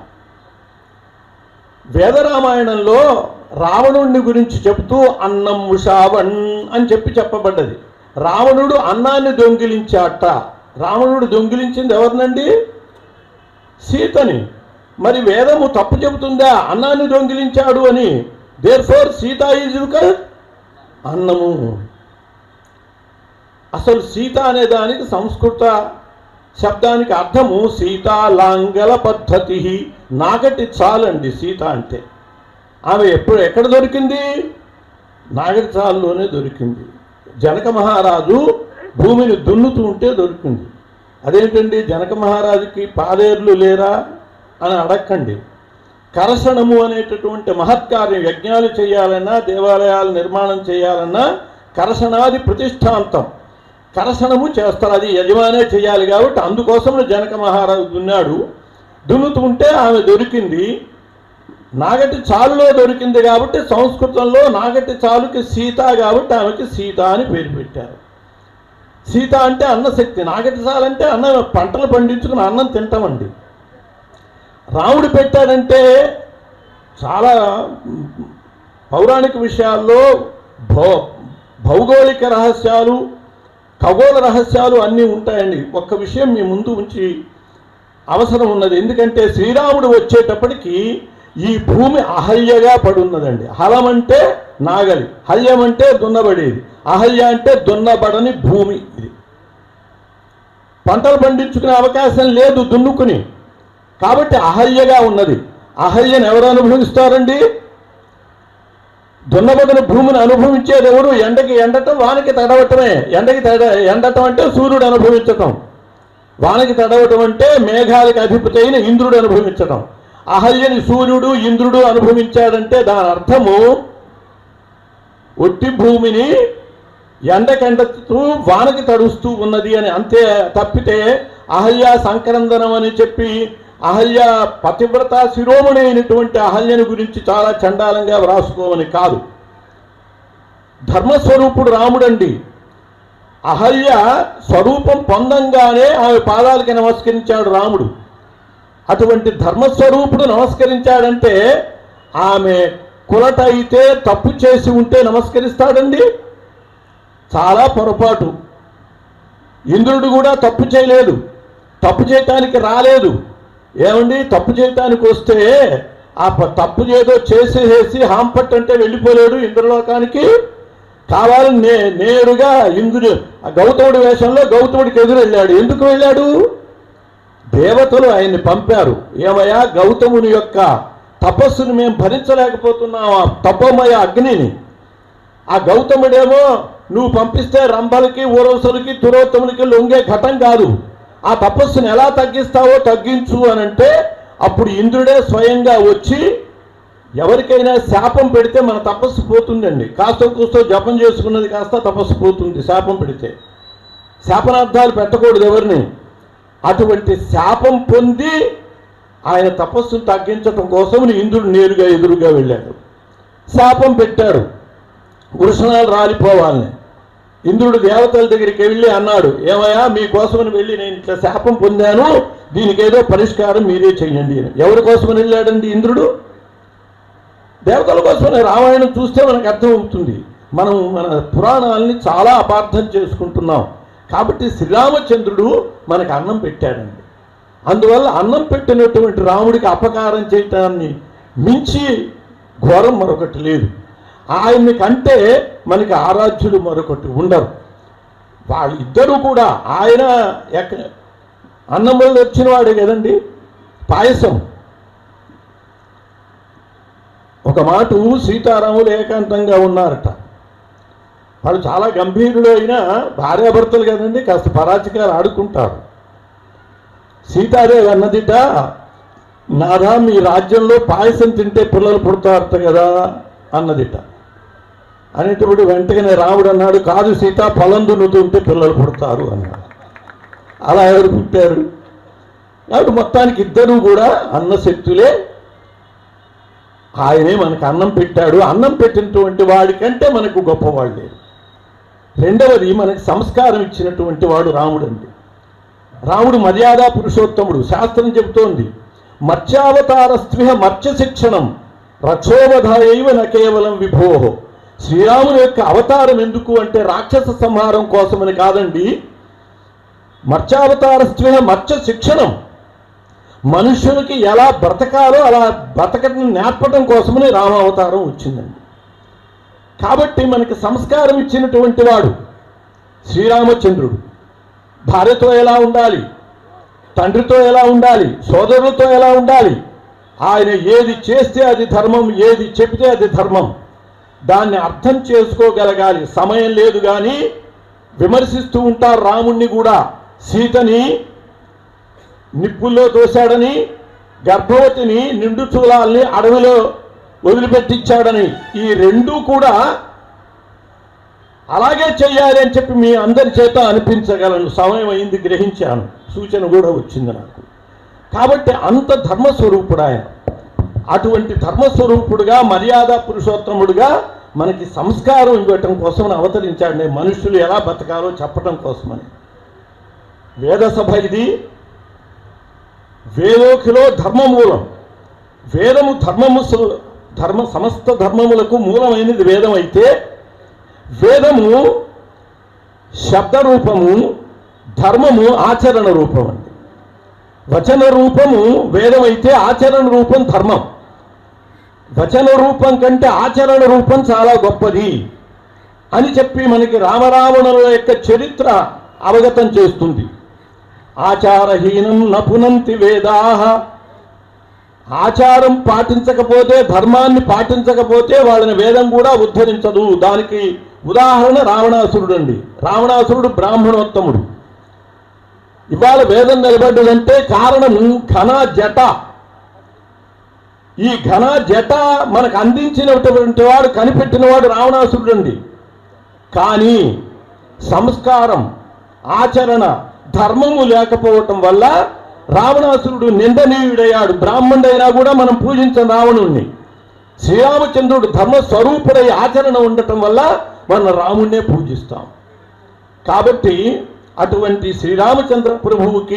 వేదరామాయణంలో రావణుడిని గురించి చెబుతూ అన్నం ఉషావణ్ అని చెప్పి చెప్పబడ్డది. రావణుడు అన్నాన్ని దొంగిలించాట. రావణుడు దొంగిలించింది ఎవరినండి? సీతని. మరి వేదము తప్పు చెబుతుందా అన్నాన్ని దొంగిలించాడు అని? దేర్ ఫోర్ సీత ఈజ్ అన్నము. అసలు సీత అనే దానికి సంస్కృత శబ్దానికి అర్థము సీతాలాంగల పద్ధతి. నాగటి చాలండి సీత అంటే. ఆమె ఎప్పుడు ఎక్కడ దొరికింది? నాగటి చాలులోనే దొరికింది. జనక మహారాజు భూమిని దున్నుతూ ఉంటే దొరికింది. అదేంటండి జనక మహారాజుకి పాలేర్లు లేరా అని అడక్కండి. కరసనము అనేటటువంటి మహత్కార్యం, యజ్ఞాలు చేయాలన్నా, దేవాలయాలు నిర్మాణం చేయాలన్నా కరసనాది ప్రతిష్టాంతం. కరసనము చేస్తారు, అది యజమానే చేయాలి. కాబట్టి అందుకోసం జనక మహారాజు దున్నాడు. దున్నుతుంటే ఆమె దొరికింది. నాగటి చాలులో దొరికింది కాబట్టి సంస్కృతంలో నాగటి చాలుకి సీత కాబట్టి ఆమెకి సీత అని పేరు పెట్టారు. సీత అంటే అన్నశక్తి, నాగటి చాలు అంటే అన్న పంటలు పండించుకుని అన్నం తింటామండి. రాముడు పెట్టాడంటే చాలా పౌరాణిక విషయాల్లో భౌ భౌగోళిక రహస్యాలు, ఖగోళ రహస్యాలు అన్నీ ఉంటాయండి. ఒక్క విషయం మీ ముందు ఉంచి అవసరం ఉన్నది. ఎందుకంటే శ్రీరాముడు వచ్చేటప్పటికి ఈ భూమి అహల్యగా పడున్నదండి. హలం అంటే నాగలి, హల్యం అంటే దున్నబడేది, అహల్య అంటే దున్నబడని భూమి. ఇది పంటలు పండించుకునే అవకాశం లేదు దున్నుకుని, కాబట్టి అహల్యగా ఉన్నది. అహల్యను ఎవరు అనుభవిస్తారండి? దున్నబడిన భూమిని అనుభవించేది ఎవరు? ఎండకి ఎండటం, వానకి తడవటమే. ఎండకి తడ ఎండటం అంటే సూర్యుడు అనుభవించటం, వానకి తడవటం అంటే మేఘాలకి అధిపతి అయిన ఇంద్రుడు అనుభవించటం. అహల్యని సూర్యుడు ఇంద్రుడు అనుభవించాడంటే దాని అర్థము ఒట్టి భూమిని ఎండకెండతూ వానకి తడుస్తూ ఉన్నది అని, అంతే తప్పితే అహల్య సంక్రందనం అని చెప్పి అహల్య పతివ్రత శిరోమణి అయినటువంటి అహల్యని గురించి చాలా చండాలంగా వ్రాసుకోమని కాదు. ధర్మస్వరూపుడు రాముడండి. అహల్య స్వరూపం పొందంగానే ఆమె పాదాలకి నమస్కరించాడు రాముడు. అటువంటి ధర్మస్వరూపుడు నమస్కరించాడంటే ఆమె కులట అయితే తప్పు చేసి ఉంటే నమస్కరిస్తాడండి? చాలా పొరపాటు. ఇంద్రుడు కూడా తప్పు చేయలేదు, తప్పు చేయటానికి రాలేదు. ఏమండి, తప్పు చేయటానికి వస్తే ఆ తప్పు ఏదో చేసేసి హాంపట్ అంటే వెళ్ళిపోలేడు ఇంద్రలోకానికి. కావాలని నే నేరుగా ఇంద్రుడు గౌతముడి వేషంలో గౌతముడికి ఎదురు వెళ్ళాడు. ఎందుకు వెళ్ళాడు? దేవతలు ఆయన్ని పంపారు. ఏమయ్యా, గౌతముని యొక్క తపస్సును మేము భరించలేకపోతున్నాం, ఆ తపోమయ అగ్నిని. ఆ గౌతముడేమో నువ్వు పంపిస్తే రంభలకి ఊరవసులకి తిరోత్తములకి లొంగే ఘటం కాదు, ఆ తపస్సును ఎలా తగ్గిస్తావో తగ్గించు అని అంటే అప్పుడు ఇంద్రుడే స్వయంగా వచ్చి ఎవరికైనా శాపం పెడితే మన తపస్సు పోతుందండి. కాస్త కూస్తో జపం చేసుకున్నది కాస్త తపస్సు పోతుంది శాపం పెడితే. శాపనార్థాలు పెట్టకూడదు ఎవరిని. అటువంటి శాపం పొంది ఆయన తపస్సును తగ్గించడం కోసం ఇంద్రుడు నేరుగా ఎదురుగా వెళ్ళాడు. శాపం పెట్టాడు వృషణాలు రాలిపోవాలని. ఇంద్రుడు దేవతల దగ్గరికి వెళ్ళి అన్నాడు, ఏమయ్యా మీకోసమని వెళ్ళి నేను ఇట్లా శాపం పొందాను, దీనికి ఏదో పరిష్కారం మీరే చెయ్యండి అని. ఎవరి కోసమని వెళ్ళాడండి ఇంద్రుడు? దేవతల కోసమని. రామాయణం చూస్తే మనకు అర్థమవుతుంది. మనం మన పురాణాలని చాలా అపార్థం చేసుకుంటున్నాం. కాబట్టి శ్రీరామచంద్రుడు మనకు అన్నం పెట్టాడండి. అందువల్ల అన్నం పెట్టినటువంటి రాముడికి అపకారం చేయటాన్ని మించి ఘోరం మరొకటి లేదు. ఆయన్ని కంటే మనకి ఆరాధ్యులు మరొకటి ఉండరు. వాళ్ళిద్దరూ కూడా ఆయన ఎక్క అన్నం వల్ల వచ్చిన వాడే కదండి. పాయసం ఒక మాట, సీతారాములు ఏకాంతంగా ఉన్నారట. వాళ్ళు చాలా గంభీరులు అయినా భార్యాభర్తలు కదండి, కాస్త పరాచికాలు ఆడుకుంటారు. సీతాదేవి అన్నదిట, నాదా మీ రాజ్యంలో పాయసం తింటే పిల్లలు పుడతారట కదా అన్నదిట. అనేటప్పుడు వెంటనే రాముడు అన్నాడు, కాదు సీత, పొలం దున్నుతుంటే పిల్లలు పుడతారు అన్నాడు. అలా ఎవరు పుట్టారు? కాబట్టి మొత్తానికి ఇద్దరు కూడా అన్నశక్తులే. ఆయనే మనకు అన్నం పెట్టాడు. అన్నం పెట్టినటువంటి వాడికంటే మనకు గొప్పవాడు లేరు. రెండవది, మనకు సంస్కారం ఇచ్చినటువంటి వాడు రాముడు అండి. రాముడు మర్యాద పురుషోత్తముడు. శాస్త్రం చెబుతోంది, మత్స్యావతారస్త్విహ మత్స్య శిక్షణం రక్షోవధాయైవ న కేవలం విభోహో. శ్రీరాముని యొక్క అవతారం ఎందుకు అంటే రాక్షస సంహారం కోసమని కాదండి. మత్స్యావతారస్త్విహ మత్స్య శిక్షణం, మనుషులకి ఎలా బ్రతకాలో అలా బ్రతకటం నేర్పడం కోసమని రామావతారం వచ్చిందండి. కాబట్టి మనకి సంస్కారం ఇచ్చినటువంటి వాడు శ్రీరామచంద్రుడు. భార్యతో ఎలా ఉండాలి, తండ్రితో ఎలా ఉండాలి, సోదరులతో ఎలా ఉండాలి, ఆయన ఏది చేస్తే అది ధర్మం, ఏది చెబితే అది ధర్మం, దాన్ని అర్థం చేసుకోగలగాలి. సమయం లేదు కానీ విమర్శిస్తూ ఉంటారు రాముణ్ణి కూడా. సీతని నిప్పుల్లో తోశాడని, గర్భవతిని నిండు చూలాల్ని అడవిలో వదిలిపెట్టించాడని, ఈ రెండూ కూడా అలాగే చెయ్యాలి అని చెప్పి మీ అందరి చేత అనిపించగలను. సమయం అయింది, గ్రహించాను, సూచన కూడా వచ్చింది నాకు. కాబట్టి అంత ధర్మస్వరూపుడు ఆయన. అటువంటి ధర్మస్వరూపుడుగా మర్యాద పురుషోత్తముడుగా మనకి సంస్కారం ఇవ్వటం కోసం అవతరించాడు. మనుషులు ఎలా బతకాలో చెప్పటం కోసమని. వేదసభ ఇది. వేదోఖిలో ధర్మమూలం. వేదము ధర్మము ధర్మ సమస్త ధర్మములకు మూలమైనది వేదం అయితే, వేదము శబ్ద రూపము, ధర్మము ఆచరణ రూపం అండి. వచన రూపము వేదం అయితే ఆచరణ రూపం ధర్మం. వచన రూపం కంటే ఆచరణ రూపం చాలా గొప్పది అని చెప్పి మనకి రామరావణుల యొక్క చరిత్ర అవగతం చేస్తుంది. ఆచారహీనం నపునంతి వేదాహ. ఆచారం పాటించకపోతే, ధర్మాన్ని పాటించకపోతే వాళ్ళని వేదం కూడా ఉద్ధరించదు. దానికి ఉదాహరణ రావణాసురుడు అండి. రావణాసురుడు బ్రాహ్మణోత్తముడు. ఇవాళ వేదం నిలబడ్డదంటే కారణము ఘన జట. ఈ ఘన జట మనకు అందించినటువంటి వాడు, కనిపెట్టినవాడు రావణాసురుడు అండి. కానీ సంస్కారం, ఆచరణ, ధర్మము లేకపోవటం వల్ల రావణాసురుడు నిందనీయుడయ్యాడు. బ్రాహ్మణుడైనా కూడా మనం పూజించిన రావణుణ్ణి. శ్రీరామచంద్రుడు ధర్మస్వరూపుడై ఆచరణ ఉండటం వల్ల మనం రాముణ్ణే పూజిస్తాం. కాబట్టి అటువంటి శ్రీరామచంద్ర ప్రభువుకి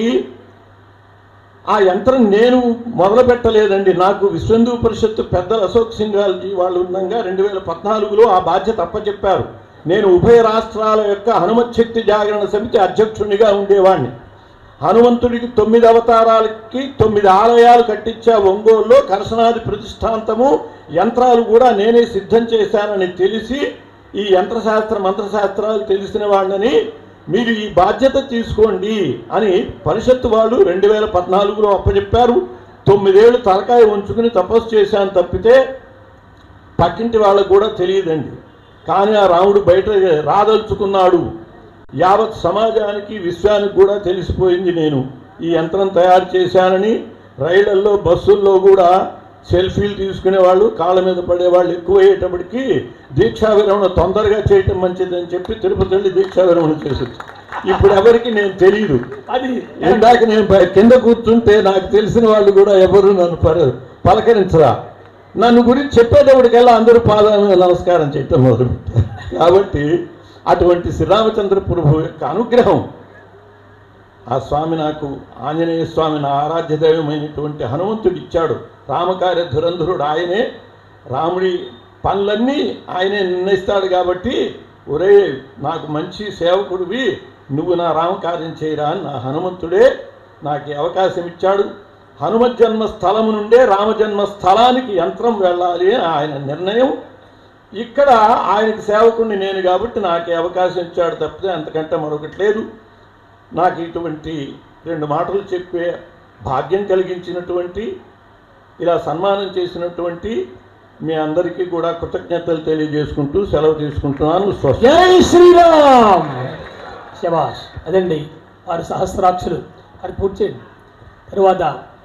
ఆ యంత్రం నేను మొదలు పెట్టలేదండి. నాకు విశ్వహిందూ పరిషత్తు పెద్దలు అశోక్ సింఘాల్జీ వాళ్ళు ఉండగా రెండు వేల పద్నాలుగులో ఆ బాధ్యత అప్పచెప్పారు. నేను ఉభయ రాష్ట్రాల యొక్క హనుమత్ శక్తి జాగరణ సమితి అధ్యక్షునిగా ఉండేవాడిని. హనుమంతుడికి తొమ్మిది అవతారాలకి తొమ్మిది ఆలయాలు కట్టించా ఒంగోలులో. కలశనాది ప్రతిష్టాంతము యంత్రాలు కూడా నేనే సిద్ధం చేశానని తెలిసి, ఈ యంత్రశాస్త్ర మంత్రశాస్త్రాలు తెలిసిన వాళ్ళని మీరు ఈ బాధ్యత తీసుకోండి అని పరిషత్తు వాళ్ళు రెండు వేల పద్నాలుగులో అప్పచెప్పారు. తొమ్మిదేళ్ళు తలకాయ ఉంచుకుని తపస్సు చేశాను తప్పితే పక్కింటి వాళ్ళకు కూడా తెలియదండి. కానీ ఆ రాముడు బయట రాదలుచుకున్నాడు. యావత్ సమాజానికి, విశ్వానికి కూడా తెలిసిపోయింది నేను ఈ యంత్రం తయారు చేశానని. రైళ్లలో, బస్సుల్లో కూడా సెల్ఫీలు తీసుకునే వాళ్ళు, కాళ్ళ మీద పడేవాళ్ళు ఎక్కువయ్యేటప్పటికీ దీక్షా విరమణ తొందరగా చేయటం మంచిదని చెప్పి తిరుపతి వెళ్ళి దీక్షా విరమణ చేసేది. ఇప్పుడు ఎవరికి నేను తెలియదు. అది ఇందాక నేను కింద కూర్చుంటే నాకు తెలిసిన వాళ్ళు కూడా ఎవరు నన్ను పర పలకరించరా. నన్ను గురించి చెప్పేటప్పటికల్లా అందరూ పాదాలను నమస్కారం చేయటం మొదలుపెట్టారు. కాబట్టి అటువంటి శ్రీరామచంద్ర ప్రభు యొక్క అనుగ్రహం, ఆ స్వామి నాకు, ఆంజనేయ స్వామి నా ఆరాధ్య దైవమైనటువంటి హనుమంతుడు ఇచ్చాడు. రామకార్య ధురంధరుడు ఆయనే. రాముడి పనులన్నీ ఆయనే నిర్ణయిస్తాడు. కాబట్టి ఒరే నాకు మంచి సేవకుడివి, నువ్వు నా రామకార్యం చేయరా అని నా హనుమంతుడే నాకు ఈ అవకాశం ఇచ్చాడు. హనుమత్ జన్మ స్థలము నుండే రామజన్మ స్థలానికి యంత్రం వెళ్ళాలి అని ఆయన నిర్ణయం. ఇక్కడ ఆయనకి సేవకుడిని నేను కాబట్టి నాకు ఈ అవకాశం ఇచ్చాడు తప్పితే అంతకంటే మరొకటి లేదు. నాకు ఇటువంటి రెండు మాటలు చెప్పే భాగ్యం కలిగించినటువంటి, ఇలా సన్మానం చేసినటువంటి మీ అందరికీ కూడా కృతజ్ఞతలు తెలియజేసుకుంటూ సెలవు తీసుకుంటున్నాను. జై శ్రీరామ్. శబాష్. అదండి వారి సహస్రాక్షులు. అది పూర్తి చేయండి. తరువాత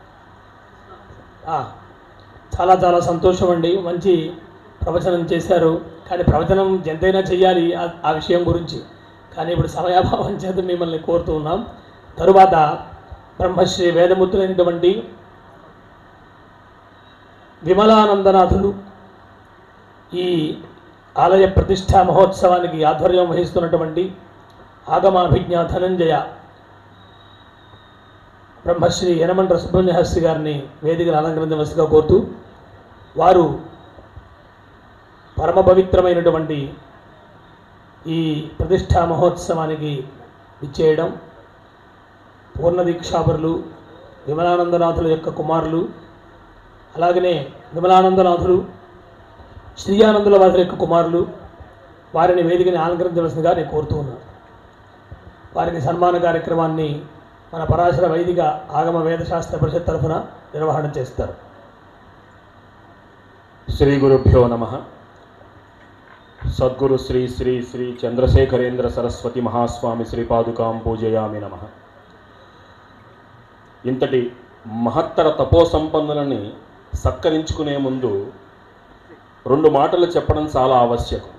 చాలా చాలా సంతోషం అండి. మంచి ప్రవచనం చేశారు. కానీ ప్రవచనం ఎంతైనా చెయ్యాలి ఆ విషయం గురించి. కానీ ఇప్పుడు సమయాభావం చేత మిమ్మల్ని కోరుతూ ఉన్నాం. తరువాత బ్రహ్మశ్రీ వేదముద్రైనటువంటి విమలానందనాథులు ఈ ఆలయ ప్రతిష్టా మహోత్సవానికి ఆధ్వర్యం వహిస్తున్నటువంటి ఆగమాభిజ్ఞ ధనంజయ బ్రహ్మశ్రీ యనమండ్ర సుబ్రహ్మణ్యశాస్త్రి గారిని వేదికను అలంకరించవలసిగా కోరుతూ, వారు పరమ పవిత్రమైనటువంటి ఈ ప్రతిష్టా మహోత్సవానికి ఇచ్చేయడం, పూర్ణ దీక్షాపరులు విమలానందనాథుల యొక్క కుమారులు, అలాగనే విమలానందనాథులు శ్రీయానందుల వారి యొక్క కుమారులు, వారిని వేదికని అలంకరించవలసిందిగా నేను కోరుతూ ఉన్నాను. వారికి సన్మాన కార్యక్రమాన్ని మన పరాశర వైదిక ఆగమ వేదశాస్త్ర పరిషత్ తరఫున నిర్వహణ చేస్తారు. శ్రీ గురుభ్యో నమః. సద్గురు శ్రీ శ్రీ శ్రీ చంద్రశేఖరేంద్ర సరస్వతి మహాస్వామి శ్రీపాదుకాం పూజయామి నమః. ఇంతటి మహత్తర తపోసంపన్నులని సత్కరించుకునే ముందు రెండు మాటలు చెప్పడం చాలా ఆవశ్యకం.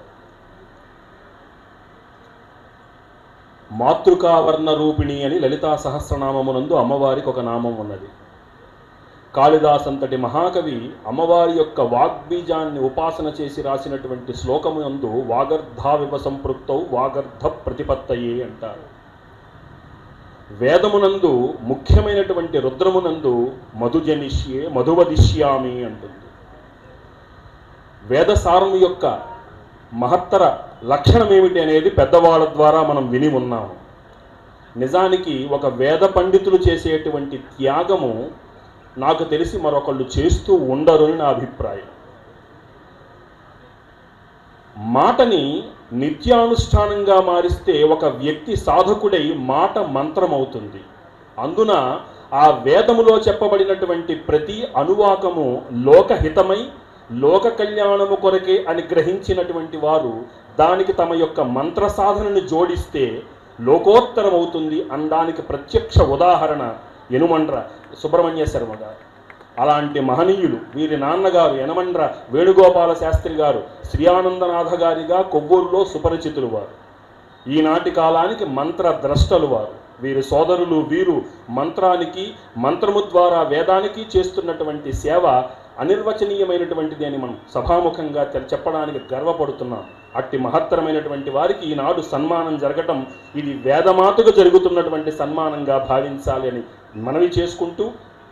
మాతృకావర్ణ రూపిణి అని లలితా సహస్రనామమునందు అమ్మవారికి ఒక నామం ఉన్నది. కాళిదాస్ అంతటి మహాకవి అమ్మవారి యొక్క వాగ్బీజాన్ని ఉపాసన చేసి రాసినటువంటి శ్లోకము యందు వాగర్ధావివ సంపృక్తౌ వాగర్ధ ప్రతిపత్తయే అంటారు. వేదమునందు ముఖ్యమైనటువంటి రుద్రమునందు మధుజనిష్యే మధువదిష్యామి అంటుంది. వేదసారము యొక్క మహత్తర లక్షణం ఏమిటి అనేది పెద్దవాళ్ళ ద్వారా మనం విని ఉన్నాము. నిజానికి ఒక వేద పండితులు చేసేటువంటి త్యాగము నాకు తెలిసి మరొకళ్ళు చేస్తూ ఉండరు అని నా అభిప్రాయం. మాటని నిత్యానుష్ఠానంగా మారిస్తే ఒక వ్యక్తి సాధకుడై మాట మంత్రమవుతుంది. అందున ఆ వేదములో చెప్పబడినటువంటి ప్రతి అనువాకము లోకహితమై లోక కళ్యాణము కొరకే అని గ్రహించినటువంటి వారు దానికి తమ యొక్క మంత్ర సాధనను జోడిస్తే లోకోత్తరం అవుతుంది అనడానికి ప్రత్యక్ష ఉదాహరణ యనుమండ్ర సుబ్రహ్మణ్య శర్మ గారు. అలాంటి మహనీయులు వీరి నాన్నగారు యనమండ్ర వేణుగోపాల శాస్త్రి గారు శ్రీయానందనాథ గారిగా కొవ్వూరులో సుపరిచితులు వారు. ఈనాటి కాలానికి మంత్ర ద్రష్టలు వారు. వీరి సోదరులు వీరు మంత్రానికి మంత్రము ద్వారా వేదానికి చేస్తున్నటువంటి సేవ అనిర్వచనీయమైనటువంటిది అని మనం సభాముఖంగా చెప్పడానికి గర్వపడుతున్నాం. అట్టి మహత్తరమైనటువంటి వారికి ఈనాడు సన్మానం జరగటం ఇది వేదమాతకు జరుగుతున్నటువంటి సన్మానంగా భావించాలి అని మనవి చేసుకుంటూ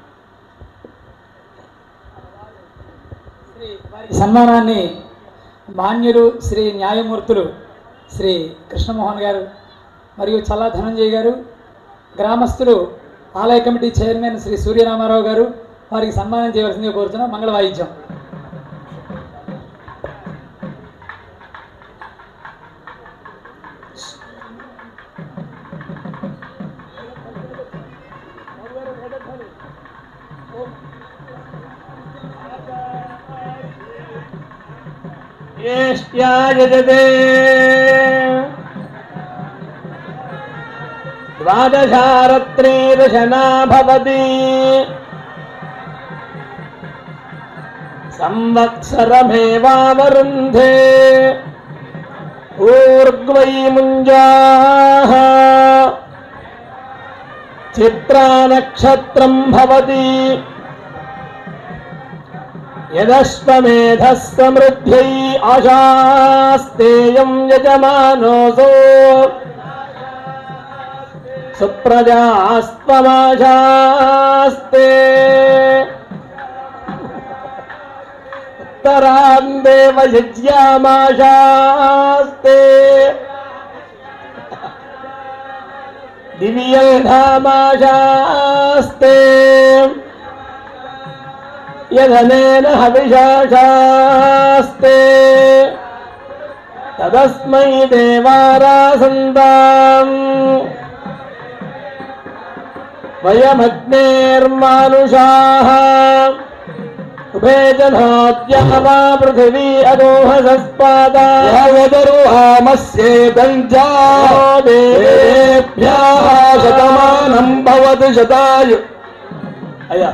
సన్మానాన్ని మాన్యులు శ్రీ న్యాయమూర్తులు శ్రీ కృష్ణమోహన్ గారు మరియు చల్లా ధనంజయ్ గారు, గ్రామస్తులు ఆలయ కమిటీ చైర్మన్ శ్రీ సూర్యరామారావు గారు వారికి సన్మానం చేయవలసిందిగా కోరుతున్నాం. మంగళ వాయిద్యం. ద్వాదశారత్రే దశనా భవతి సంవత్సరమేవావరుంధే ఊర్గ్వై ముంజాః చిత్రా నక్షత్రం భవతి యదశ్వమేధః సమృద్ధ్యై ఆశాస్తేయం యజమానోऽసో సుప్రజాస్త్వమాశాస్తే ఉత్తరాన్ దేవ యజ్ఞామాశాస్తే దివ్యధామాశాస్తే యదనేన హవిషాశాస్తే తదస్మై దేవారాసంతాం వయమగ్నేర్మానుషాః ఉభే జనోద్యామా పృథివీ అదోహసస్పాదామస్యేదంజాదేభ్యః శతమానం భవతు శతాయు. అయ్యా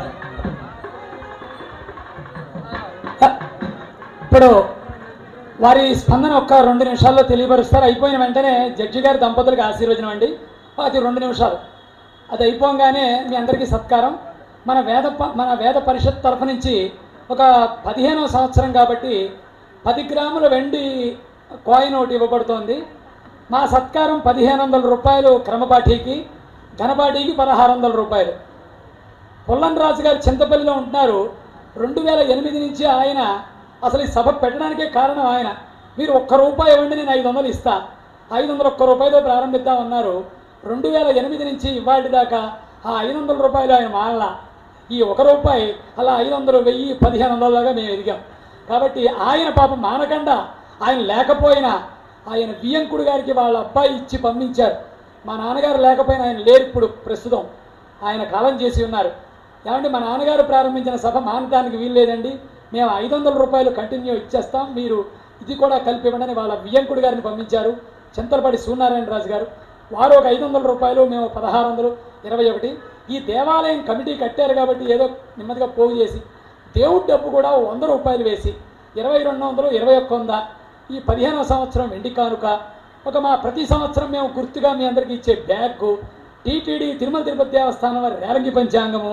ఇప్పుడు వారి స్పందన ఒక్క రెండు నిమిషాల్లో తెలియపరుస్తారు. అయిపోయిన వెంటనే జడ్జి గారి దంపతులకు ఆశీర్వచనం అండి. అది రెండు నిమిషాలు. అది అయిపోగానే మీ అందరికీ సత్కారం. మన వేద మన వేద పరిషత్ తరఫు నుంచి ఒక పదిహేనవ సంవత్సరం కాబట్టి పది గ్రాముల వెండి కాయిన్ ఒకటి ఇవ్వబడుతోంది. మా సత్కారం పదిహేను వందల రూపాయలు క్రమపాఠీకి, ఘనపాఠీకి పదహారు వందల రూపాయలు. పొల్లం రాజు గారు చింతపల్లిలో ఉంటున్నారు. రెండు వేల ఎనిమిది నుంచి ఆయన అసలు ఈ సభ పెట్టడానికే కారణం ఆయన. మీరు ఒక్క రూపాయి ఇవ్వండి, నేను ఐదు వందలు ఇస్తా, ఐదు వందలు ఒక్క రూపాయితో ప్రారంభిద్దామన్నారు. రెండు వేల ఎనిమిది నుంచి ఇవాటి దాకా ఆ ఐదు వందల రూపాయలు ఆయన మానల. ఈ ఒక రూపాయి అలా ఐదు వందలు వెయ్యి పదిహేను వందలలాగా మేము ఎదిగాం. కాబట్టి ఆయన పాపం మానకుండా ఆయన లేకపోయినా ఆయన బియ్యంకుడు గారికి వాళ్ళ అబ్బాయి ఇచ్చి పంపించారు. మా నాన్నగారు లేకపోయినా ఆయన లేరు ఇప్పుడు ప్రస్తుతం, ఆయన కాలం చేసి ఉన్నారు. ఏమంటే మా నాన్నగారు ప్రారంభించిన సభ మానటానికి వీల్లేదండి, మేము ఐదు వందల రూపాయలు కంటిన్యూ ఇచ్చేస్తాం, మీరు ఇది కూడా కలిపి ఇవ్వండి వాళ్ళ బియ్యంకుడు గారిని పంపించారు. చింతలపాటి సూర్యనారాయణ రాజు గారు వారు ఒక ఐదు వందల రూపాయలు, మేము పదహారు వందలు ఇరవై ఒకటి. ఈ దేవాలయం కమిటీ కట్టారు కాబట్టి ఏదో నెమ్మదిగా పోగు చేసి దేవుడి డబ్బు కూడా వంద రూపాయలు వేసి ఇరవై రెండు వందలు ఇరవై ఒక్క వంద ఈ పదిహేనవ సంవత్సరం వెండి కానుక, ఒక మా ప్రతి సంవత్సరం మేము గుర్తుగా మీ అందరికీ ఇచ్చే బ్యాగ్, టీటీడీ తిరుమల తిరుపతి దేవస్థానం వారి రేలంగి పంచాంగము,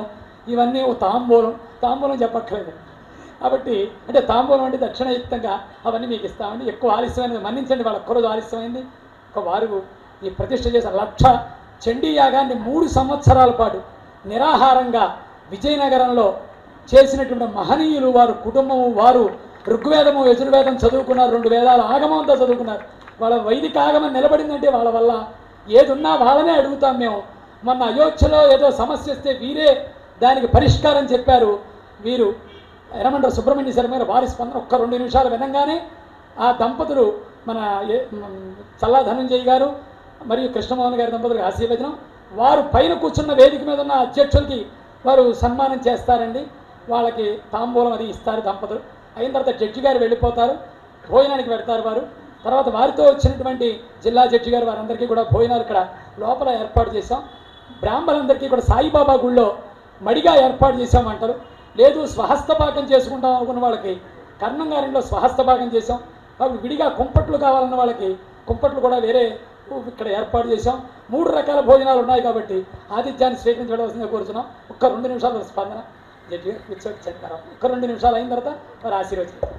ఇవన్నీ ఓ తాంబూలం తాంబూలం చెప్పక్కర్లేదు. కాబట్టి అంటే తాంబూలం అంటే దక్షిణయుక్తంగా అవన్నీ మీకు ఇస్తామండి. ఎక్కువ ఆలస్యమైనది మన్నించండి, వాళ్ళ ఒక్కరోజు ఆలస్యమైంది. ఒక వారు ఈ ప్రతిష్ఠ చేసిన లక్ష చండీ యాగాన్ని మూడు సంవత్సరాల పాటు నిరాహారంగా విజయనగరంలో చేసినటువంటి మహనీయులు వారు, కుటుంబము వారు. ఋగ్వేదము యజుర్వేదం చదువుకున్నారు, రెండు వేదాల ఆగమంతో చదువుకున్నారు. వాళ్ళ వైదిక ఆగమం నిలబడిందంటే వాళ్ళ వల్ల. ఏదున్నా వాళ్ళనే అడుగుతాం మేము. మొన్న అయోధ్యలో ఏదో సమస్య వస్తే వీరే దానికి పరిష్కారం చెప్పారు. వీరు ఎర్రమండ్ర సుబ్రహ్మణ్య శర్మ గారు వారి స్పందన ఒక్క రెండు నిమిషాలు వినంగానే ఆ దంపతులు మన చల్లా ధనంజయ్ గారు మరియు కృష్ణమోహన్ గారి దంపతులకు ఆశీర్వచనం. వారు పైన కూర్చున్న వేదిక మీద ఉన్న అధ్యక్షులకి వారు సన్మానం చేస్తారండి. వాళ్ళకి తాంబూలం అది ఇస్తారు దంపతులు. అయిన తర్వాత జడ్జి గారు వెళ్ళిపోతారు, భోజనానికి పెడతారు వారు. తర్వాత వారితో వచ్చినటువంటి జిల్లా జడ్జి గారు వారందరికీ కూడా భోజనాలు ఇక్కడ లోపల ఏర్పాటు చేశాం. బ్రాహ్మణులందరికీ కూడా సాయిబాబా గుళ్ళో మడిగా ఏర్పాటు చేశామంటారు. లేదు స్వహస్తపాకం చేసుకుంటాం అనుకున్న వాళ్ళకి కర్ణం గారిలో స్వహస్తపాకం చేశాం. కాబట్టి విడిగా కుంపట్లు కావాలన్న వాళ్ళకి కుంపట్లు కూడా వేరే ఇక్కడ ఏర్పాటు చేశాం. మూడు రకాల భోజనాలు ఉన్నాయి కాబట్టి ఆతిథ్యాన్ని స్వీకరించవలసిందిగా కోరుతున్నాం. ఒక్క రెండు నిమిషాల స్పందన జడ్జి గారు కూర్చోచ్చారు. ఒక్క రెండు నిమిషాలు అయిన తర్వాత వారు ఆశీర్వదించారు.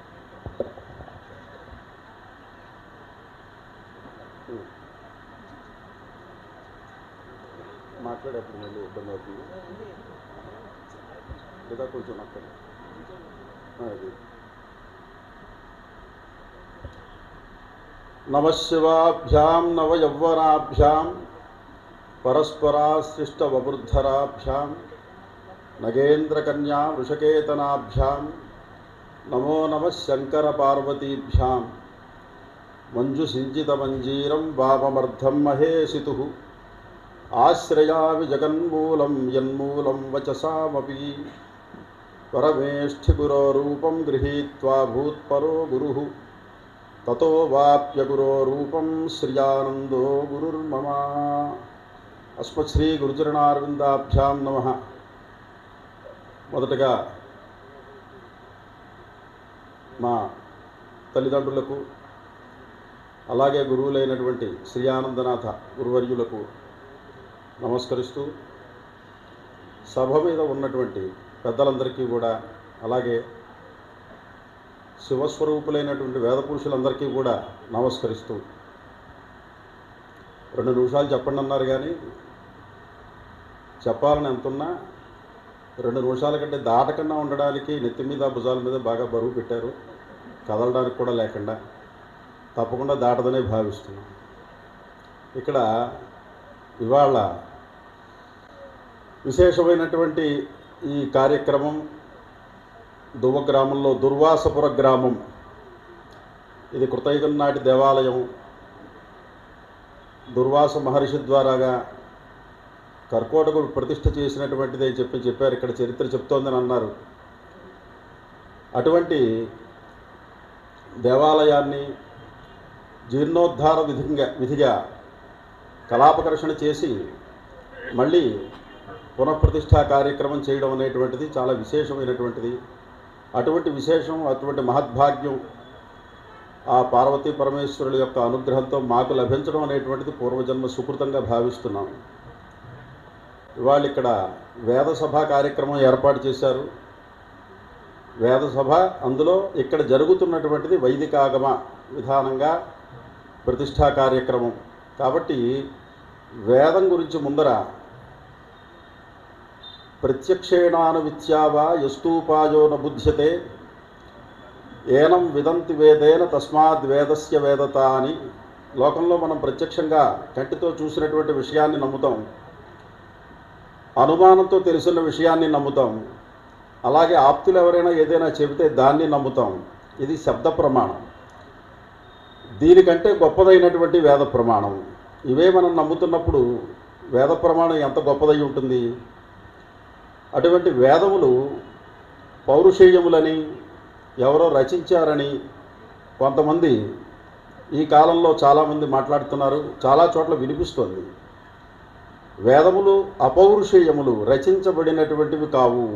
మాట్లాడేప్పుడు మళ్ళీ ఇబ్బంది అవుతుంది లేదా కొంచెం అక్కడ అది నమశివాభ్యాం నవయౌవనాభ్యాం పరస్పరాశ్లిష్టవబుద్ధరాభ్యాం నగేంద్రకన్యా వృషకేతనాభ్యాం నమో నమః శంకర పార్వతీభ్యాం మంజుసించితమంజీరం వామమర్ధం మహేషితుః ఆశ్రయామి జగన్మూలం యన్మూలం వచసామపి పరమేష్ఠిగురోరూపం గృహీత్వా భూత్పరో గురుః తతో వాప్య గురోరూపం శ్రియానందో గురుర్మమ. అస్మశ్రీ గురుచరణారవిందాభ్యాం నమః. మొదటగా మా తల్లిదండ్రులకు అలాగే గురువులైనటువంటి శ్రీ ఆనందనాథ గురువర్యులకు నమస్కరిస్తూ సభ మీద ఉన్నటువంటి పెద్దలందరికీ కూడా అలాగే శివస్వరూపులైనటువంటి వేద పురుషులందరికీ కూడా నమస్కరిస్తూ రెండు నిమిషాలు చెప్పండి అన్నారు కానీ చెప్పాలని ఎంతున్నా రెండు నిమిషాల కంటే దాటకుండా ఉండడానికి నెత్తి మీద భుజాల మీద బాగా బరువు పెట్టారు, కదలడానికి కూడా లేకుండా. తప్పకుండా దాటదనే భావిస్తున్నాం. ఇక్కడ ఇవాళ విశేషమైనటువంటి ఈ కార్యక్రమం దువ్వ గ్రామంలో దుర్వాసపుర గ్రామం, ఇది కృతయుగం నాటి దేవాలయం. దుర్వాస మహర్షి ద్వారాగా కర్కోటకుడు ప్రతిష్ఠ చేసినటువంటిది అని చెప్పి చెప్పారు. ఇక్కడ చరిత్ర చెప్తోందని అన్నారు. అటువంటి దేవాలయాన్ని జీర్ణోద్ధార విధిగా విధిగా కలాపకర్షణ చేసి మళ్ళీ పునఃప్రతిష్ఠా కార్యక్రమం చేయడం అనేటువంటిది చాలా విశేషమైనటువంటిది. అటువంటి విశేషం, అటువంటి మహద్భాగ్యం ఆ పార్వతీ పరమేశ్వరుల యొక్క అనుగ్రహంతో మాకు లభించడం అనేటువంటిది పూర్వజన్మ సుకృతంగా భావిస్తున్నాం. ఇవాళ ఇక్కడ వేద సభ కార్యక్రమం ఏర్పాటు చేశారు. వేద సభ, అందులో ఇక్కడ జరుగుతున్నటువంటిది వైదికాగమ విధానంగా ప్రతిష్ఠా కార్యక్రమం. కాబట్టి వేదం గురించి ముందర ప్రత్యక్షేణానువిత్యావా యస్తూపాయో న బుధ్యతే ఏనం విదంతి వేదేన తస్మాద్ వేదస్య వేదత అని లోకంలో మనం ప్రత్యక్షంగా కంటితో చూసినటువంటి విషయాన్ని నమ్ముతాం, అనుమానంతో తెలిసిన విషయాన్ని నమ్ముతాం, అలాగే ఆప్తులు ఎవరైనా ఏదైనా చెబితే దాన్ని నమ్ముతాం. ఇది శబ్ద ప్రమాణం. దీనికంటే గొప్పదైనటువంటి వేద ప్రమాణం. ఇవే మనం నమ్ముతున్నప్పుడు వేద ప్రమాణం ఎంత గొప్పదై ఉంటుంది. అటువంటి వేదములు పౌరుషేయములని ఎవరో రచించారని కొంతమంది ఈ కాలంలో చాలామంది మాట్లాడుతున్నారు, చాలా చోట్ల వినిపిస్తోంది. వేదములు అపౌరుషేయములు, రచించబడినటువంటివి కావు.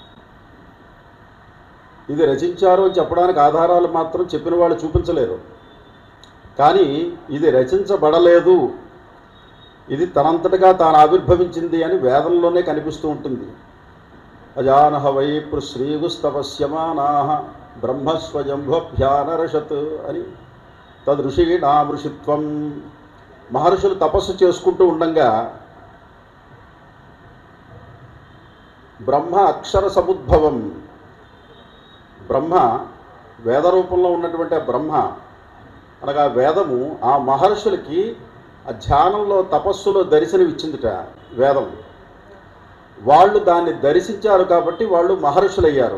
ఇది రచించారు అని చెప్పడానికి ఆధారాలు మాత్రం చెప్పిన వాళ్ళు చూపించలేరు. కానీ ఇది రచించబడలేదు, ఇది తనంతటగా తాను ఆవిర్భవించింది అని వేదంలోనే కనిపిస్తూ ఉంటుంది. అజానహ వైప్రు శ్రీగుస్తపస్యమానాః బ్రహ్మస్వయంభ్యానరషత్ అని తదృషీణామృషిత్వం. మహర్షులు తపస్సు చేసుకుంటూ ఉండంగా బ్రహ్మ అక్షర సముద్భవం, బ్రహ్మ వేద రూపంలో ఉన్నటువంటి ఆ బ్రహ్మ అనగా వేదము ఆ మహర్షులకి ఆ ధ్యానంలో తపస్సులో దర్శనమిచ్చిందిట వేదం. వాళ్ళు దాన్ని దర్శించారు కాబట్టి వాళ్ళు మహర్షులయ్యారు.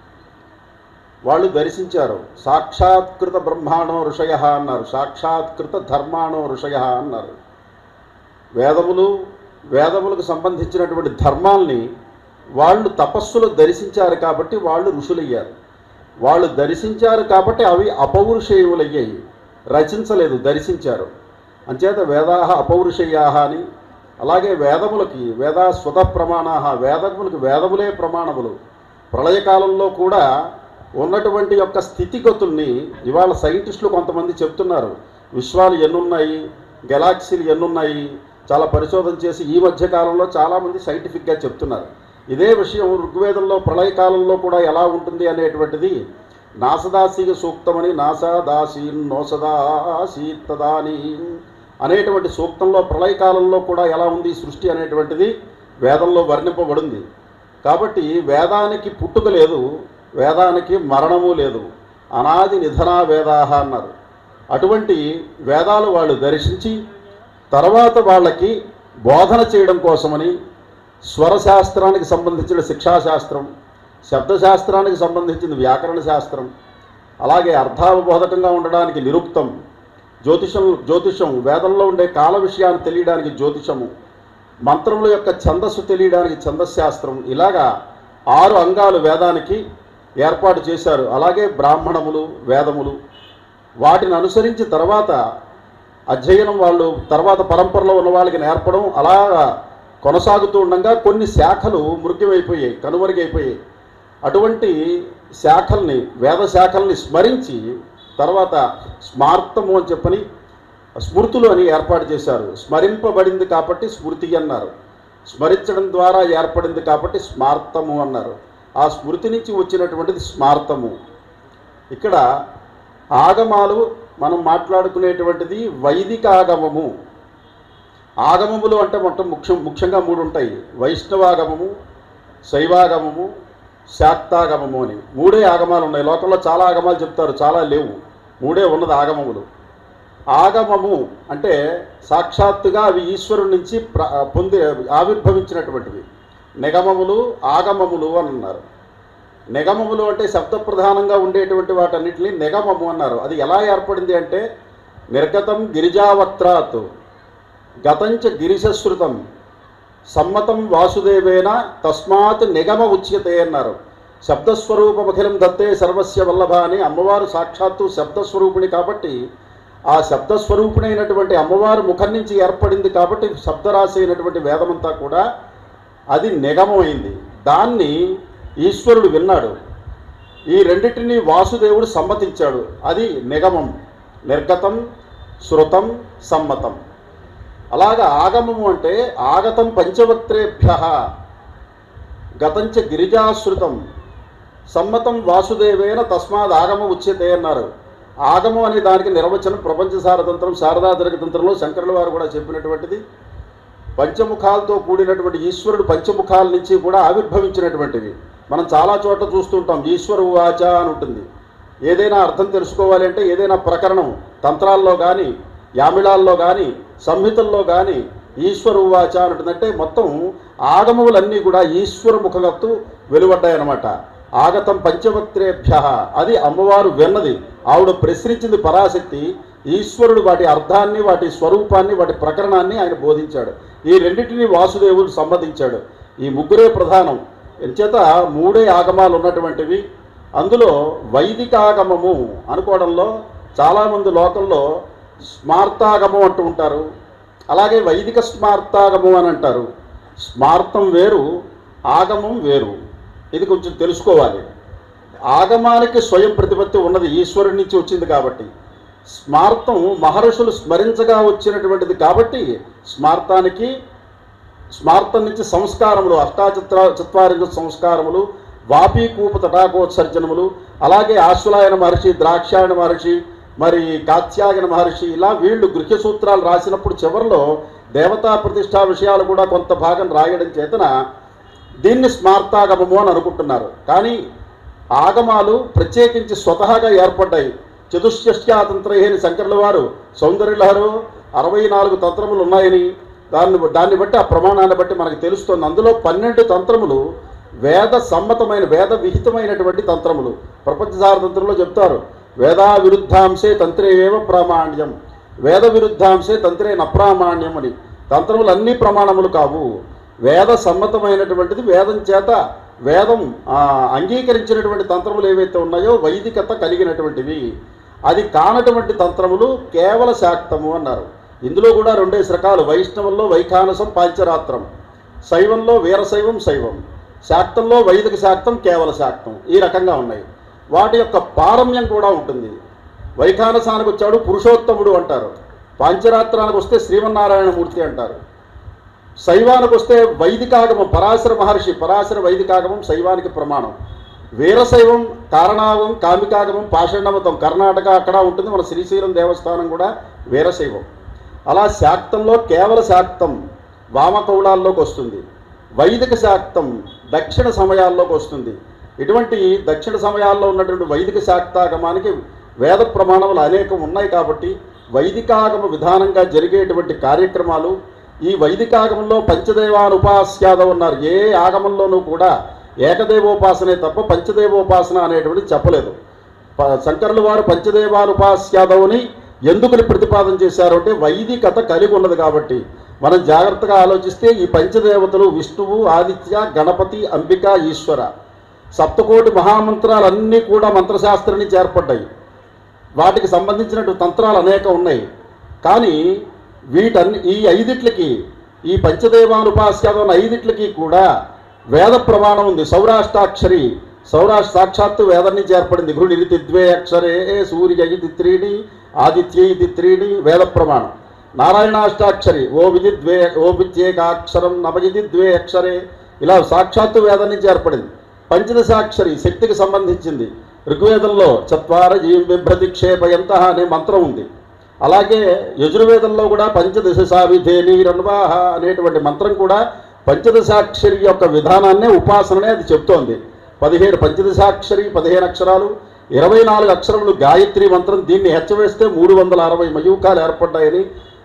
వాళ్ళు దర్శించారు. సాక్షాత్కృత బ్రహ్మాణో ఋషయ అన్నారు, సాక్షాత్కృత ధర్మాణో ఋషయ అన్నారు. వేదములు వేదములకు సంబంధించినటువంటి ధర్మాల్ని వాళ్ళు తపస్సులో దర్శించారు కాబట్టి వాళ్ళు ఋషులయ్యారు. వాళ్ళు దర్శించారు కాబట్టి అవి అపౌరుషేయులయ్యాయి, రచించలేదు, దర్శించారు. అంచేత వేదాహ అపౌరుషేయాహ అని. అలాగే వేదములకి వేదా స్వత ప్రమాణాహ, వేదములకి వేదములే ప్రమాణములు. ప్రళయకాలంలో కూడా ఉన్నటువంటి యొక్క స్థితిగతుల్ని ఇవాళ సైంటిస్టులు కొంతమంది చెప్తున్నారు. విశ్వాలు ఎన్నున్నాయి, గెలాక్సీలు ఎన్నున్నాయి, చాలా పరిశోధన చేసి ఈ మధ్య కాలంలో చాలామంది సైంటిఫిక్గా చెప్తున్నారు. ఇదే విషయం ఋగ్వేదంలో ప్రళయకాలంలో కూడా ఎలా ఉంటుంది అనేటువంటిది నాసదాసీగ సూక్తమని, నాసాదాసీ నోసదాసీతదాని అనేటువంటి సూక్తంలో ప్రళయకాలంలో కూడా ఎలా ఉంది సృష్టి అనేటువంటిది వేదంలో వర్ణింపబడింది. కాబట్టి వేదానికి పుట్టుక లేదు, వేదానికి మరణము లేదు, అనాది నిధనా వేదాహ అన్నారు. అటువంటి వేదాలు వాళ్ళు దర్శించి తర్వాత వాళ్ళకి బోధన చేయడం కోసమని స్వరశాస్త్రానికి సంబంధించిన శిక్షాశాస్త్రం, శబ్దశాస్త్రానికి సంబంధించిన వ్యాకరణ శాస్త్రం, అలాగే అర్థావబోధకంగా ఉండడానికి నిరుక్తం, జ్యోతిషం జ్యోతిషం వేదంలో ఉండే కాల విషయాన్ని తెలియడానికి జ్యోతిషము, మంత్రముల యొక్క ఛందస్సు తెలియడానికి ఛందశాస్త్రం, ఇలాగా ఆరు అంగాలు వేదానికి ఏర్పాటు చేశారు. అలాగే బ్రాహ్మణములు, వేదములు, వాటిని అనుసరించి తర్వాత అధ్యయనం వాళ్ళు తర్వాత పరంపరలో ఉన్న వాళ్ళకి నేర్పడం అలాగా కొనసాగుతూ ఉండగా కొన్ని శాఖలు మృగ్యమైపోయాయి, కనుమరుగైపోయాయి. అటువంటి శాఖల్ని, వేద శాఖల్ని స్మరించి తర్వాత స్మార్తము అని చెప్పని స్మృతులు అని ఏర్పాటు చేశారు. స్మరింపబడింది కాబట్టి స్మృతి అన్నారు, స్మరించడం ద్వారా ఏర్పడింది కాబట్టి స్మార్తము అన్నారు. ఆ స్మృతి నుంచి వచ్చినటువంటిది స్మార్తము. ఇక్కడ ఆగమాలు మనం మాట్లాడుకునేటువంటిది వైదిక ఆగమము. ఆగమములు అంటే మొత్తం ముఖ్యం ముఖ్యంగా మూడు ఉంటాయి: వైష్ణవాగమము, శైవాగమము, శాక్తాగమము అని మూడే ఆగమాలు ఉన్నాయి. లోకంలో చాలా ఆగమాలు చెప్తారు, చాలా లేవు, మూడే ఉన్నది ఆగమములు. ఆగమము అంటే సాక్షాత్తుగా అవి ఈశ్వరుడి నుంచి ప్ర పొంది ఆవిర్భవించినటువంటివి. నిగమములు, ఆగమములు అని అన్నారు. నిగమములు అంటే శబ్ద ప్రధానంగా ఉండేటువంటి వాటన్నిటిని నిగమము అన్నారు. అది ఎలా ఏర్పడింది అంటే నిర్గతం గిరిజావక్త్రాత్ గతంచ గిరిశశ్రుతం సమ్మతం వాసుదేవేన తస్మాత్ నిగమ ఉచ్యతే అన్నారు. శబ్దస్వరూపమఖిలం దత్తే సర్వస్య వల్లభ అని అమ్మవారు సాక్షాత్తు శబ్దస్వరూపిణి కాబట్టి ఆ శబ్దస్వరూపిణైనటువంటి అమ్మవారు ముఖం నుంచి ఏర్పడింది కాబట్టి శబ్దరాశి అయినటువంటి వేదమంతా కూడా అది నిగమమైంది. దాన్ని ఈశ్వరుడు విన్నాడు. ఈ రెండింటినీ వాసుదేవుడు సమ్మతించాడు. అది నిగమం. నిర్గతం, శృతం, సమ్మతం. అలాగా ఆగమము అంటే ఆగతం పంచవక్త్రేభ్య గతంచ గిరిజాశ్రుతం సమ్మతం వాసుదేవేన తస్మాత్ ఆగమ ఉచ్యతే అన్నారు. ఆగమం అనే దానికి నిర్వచనం ప్రపంచ సారతంత్రం, శారదా తంత్రంలో శంకరుల వారు కూడా చెప్పినటువంటిది. పంచముఖాలతో కూడినటువంటి ఈశ్వరుడు పంచముఖాల నుంచి కూడా ఆవిర్భవించినటువంటివి. మనం చాలా చోట్ల చూస్తుంటాం ఈశ్వర ఉవాచ అని ఉంటుంది. ఏదైనా అర్థం తెలుసుకోవాలి అంటే ఏదైనా ప్రకరణం తంత్రాల్లో కానీ, యామిళాల్లో కానీ, సంహితల్లో కానీ ఈశ్వర ఉవాచ అని ఉంటుందంటే మొత్తం ఆగమములన్నీ కూడా ఈశ్వర ముఖగత్తు వెలువడ్డాయన్నమాట. ఆగతం పంచవక్త్రేభ్య అది అమ్మవారు విన్నది. ఆవిడ ప్రశ్నించింది పరాశక్తి. ఈశ్వరుడు వాటి అర్థాన్ని, వాటి స్వరూపాన్ని, వాటి ప్రకరణాన్ని ఆయన బోధించాడు. ఈ రెండింటినీ వాసుదేవుడు సంబంధించాడు. ఈ ముగ్గురే ప్రధానం. ఎంచేత మూడే ఆగమాలు ఉన్నటువంటివి. అందులో వైదిక ఆగమము అనుకోవడంలో చాలామంది లోకంలో స్మార్తాగమం అంటూ ఉంటారు, అలాగే వైదిక స్మార్తాగమం అని అంటారు. స్మార్తం వేరు, ఆగమం వేరు. ఇది కొంచెం తెలుసుకోవాలి. ఆగమానికి స్వయం ప్రతిపత్తి ఉన్నది, ఈశ్వరుడి నుంచి వచ్చింది కాబట్టి. స్మార్తం మహర్షులు స్మరించగా వచ్చినటువంటిది కాబట్టి స్మార్తానికి స్మార్తం నుంచి సంస్కారములు, అష్టాచిత్ర చత్వారింద సంస్కారములు, వాపీకూప తటాకోత్సర్జనములు, అలాగే ఆశ్వలాయన మహర్షి, ద్రాక్షాయణ మహర్షి, మరి కాత్యాయన మహర్షి, ఇలా వీళ్ళు గృహ్య సూత్రాలు రాసినప్పుడు చివరిలో దేవతా ప్రతిష్టా విషయాలు కూడా కొంత భాగం రాయడం చేతన దీన్ని స్మార్తాగమము అని అనుకుంటున్నారు. కానీ ఆగమాలు ప్రత్యేకించి స్వతహాగా ఏర్పడ్డాయి. చతుష్షష్ట్యాతంత్రయని శంకరుల వారు సౌందర్యలహరు అరవై నాలుగు తంత్రములు ఉన్నాయని దాన్ని దాన్ని బట్టి ఆ ప్రమాణాన్ని బట్టి మనకు తెలుస్తుంది. అందులో పన్నెండు తంత్రములు వేద సమ్మతమైన వేద విహితమైనటువంటి తంత్రములు. ప్రపంచసార తంత్రంలో చెప్తారు, వేదా విరుద్ధాంశే తంత్రే ఏవ ప్రామాణ్యం, వేద విరుద్ధాంశే తంత్రే నప్రామాణ్యం అని. తంత్రములు అన్ని ప్రమాణములు కావు. వేద సమ్మతమైనటువంటిది, వేదం చేత వేదం అంగీకరించినటువంటి తంత్రములు ఏవైతే ఉన్నాయో వైదికత కలిగినటువంటివి. అది కానటువంటి తంత్రములు కేవల శాక్తము అన్నారు. ఇందులో కూడా రెండేసి రకాలు, వైష్ణవంలో వైఖానసం పాంచరాత్రం, శైవంలో వీరశైవం శైవం, శాక్తంలో వైదిక శాక్తం కేవల శాక్తం, ఈ రకంగా ఉన్నాయి. వాటి యొక్క పారమ్యం కూడా ఉంటుంది. వైఖానసానికి వచ్చాడు పురుషోత్తముడు అంటారు, పాంచరాత్రానికి వస్తే శ్రీమన్నారాయణమూర్తి అంటారు, శైవానికి వస్తే వైదికాగమం పరాశర మహర్షి, పరాశర వైదికాగమం శైవానికి ప్రమాణం, వీరశైవం కారణాగం కామికాగమం పాషండమతం కర్ణాటక అక్కడ ఉంటుంది, మన శ్రీశైలం దేవస్థానం కూడా వీరశైవం. అలా శాక్తంలో కేవల శాక్తం వామకౌళాల్లోకి వస్తుంది, వైదిక శాక్తం దక్షిణ సమయాల్లోకి వస్తుంది. ఇటువంటి దక్షిణ సమయాల్లో ఉన్నటువంటి వైదిక శాక్తాగమానికి వేద ప్రమాణములు అనేకం ఉన్నాయి. కాబట్టి వైదికాగమ విధానంగా జరిగేటువంటి కార్యక్రమాలు, ఈ వైదికాగమంలో పంచదేవానుపాస్యాదం ఉన్నారు. ఏ ఆగమంలోనూ కూడా ఏకదేవోపాసనే తప్ప పంచదేవోపాసన అనేటువంటిది చెప్పలేదు. శంకరుల వారు పంచదేవానుపాస్యాదవుని ఎందుకుని ప్రతిపాదన చేశారు అంటే వైదికత కలిగి ఉన్నది కాబట్టి. మనం జాగ్రత్తగా ఆలోచిస్తే ఈ పంచదేవతలు విష్ణువు, ఆదిత్య, గణపతి, అంబిక, ఈశ్వర, సప్తకోటి మహామంత్రాలన్నీ కూడా మంత్రశాస్త్రం నుంచి ఏర్పడ్డాయి. వాటికి సంబంధించినటువంటి తంత్రాలు అనేక ఉన్నాయి. కానీ వీటన్ని ఈ ఐదిట్లకి, ఈ పంచదేవానుపాస్యాదం ఐదిట్లకి కూడా వేద ప్రమాణం ఉంది. సౌరాష్టాక్షరి, సౌరాష్ట్ర సాక్షాత్తు వేదం నుంచి ఏర్పడింది. గృహిణి ద్వే అక్షరే సూర్య ఇది త్రీడి ఆదిత్య ఇది త్రీడి వేద ప్రమాణం. నారాయణాష్టాక్షరి ఓ విధి ద్వే ఓ విద్యేకాక్షరం నవయిది ద్వే అక్షరే, ఇలా సాక్షాత్తు వేదం నుంచి ఏర్పడింది. పంచదశాక్షరి శక్తికి సంబంధించింది. ఋగ్వేదంలో చత్వార జీం బిభ్రతిక్షేపయంత అనే మంత్రం ఉంది. అలాగే యజుర్వేదంలో కూడా పంచదశ సావిధేని రన్వాహ అనేటువంటి మంత్రం కూడా పంచదశాక్షరి యొక్క విధానాన్నే ఉపాసననే అది చెప్తోంది. పదిహేడు పంచదశాక్షరి పదిహేను అక్షరాలు, ఇరవై నాలుగు అక్షరములు గాయత్రి మంత్రం. దీన్ని హెచ్చవేస్తే మూడు వందల అరవై మయూకాలు ఏర్పడ్డాయని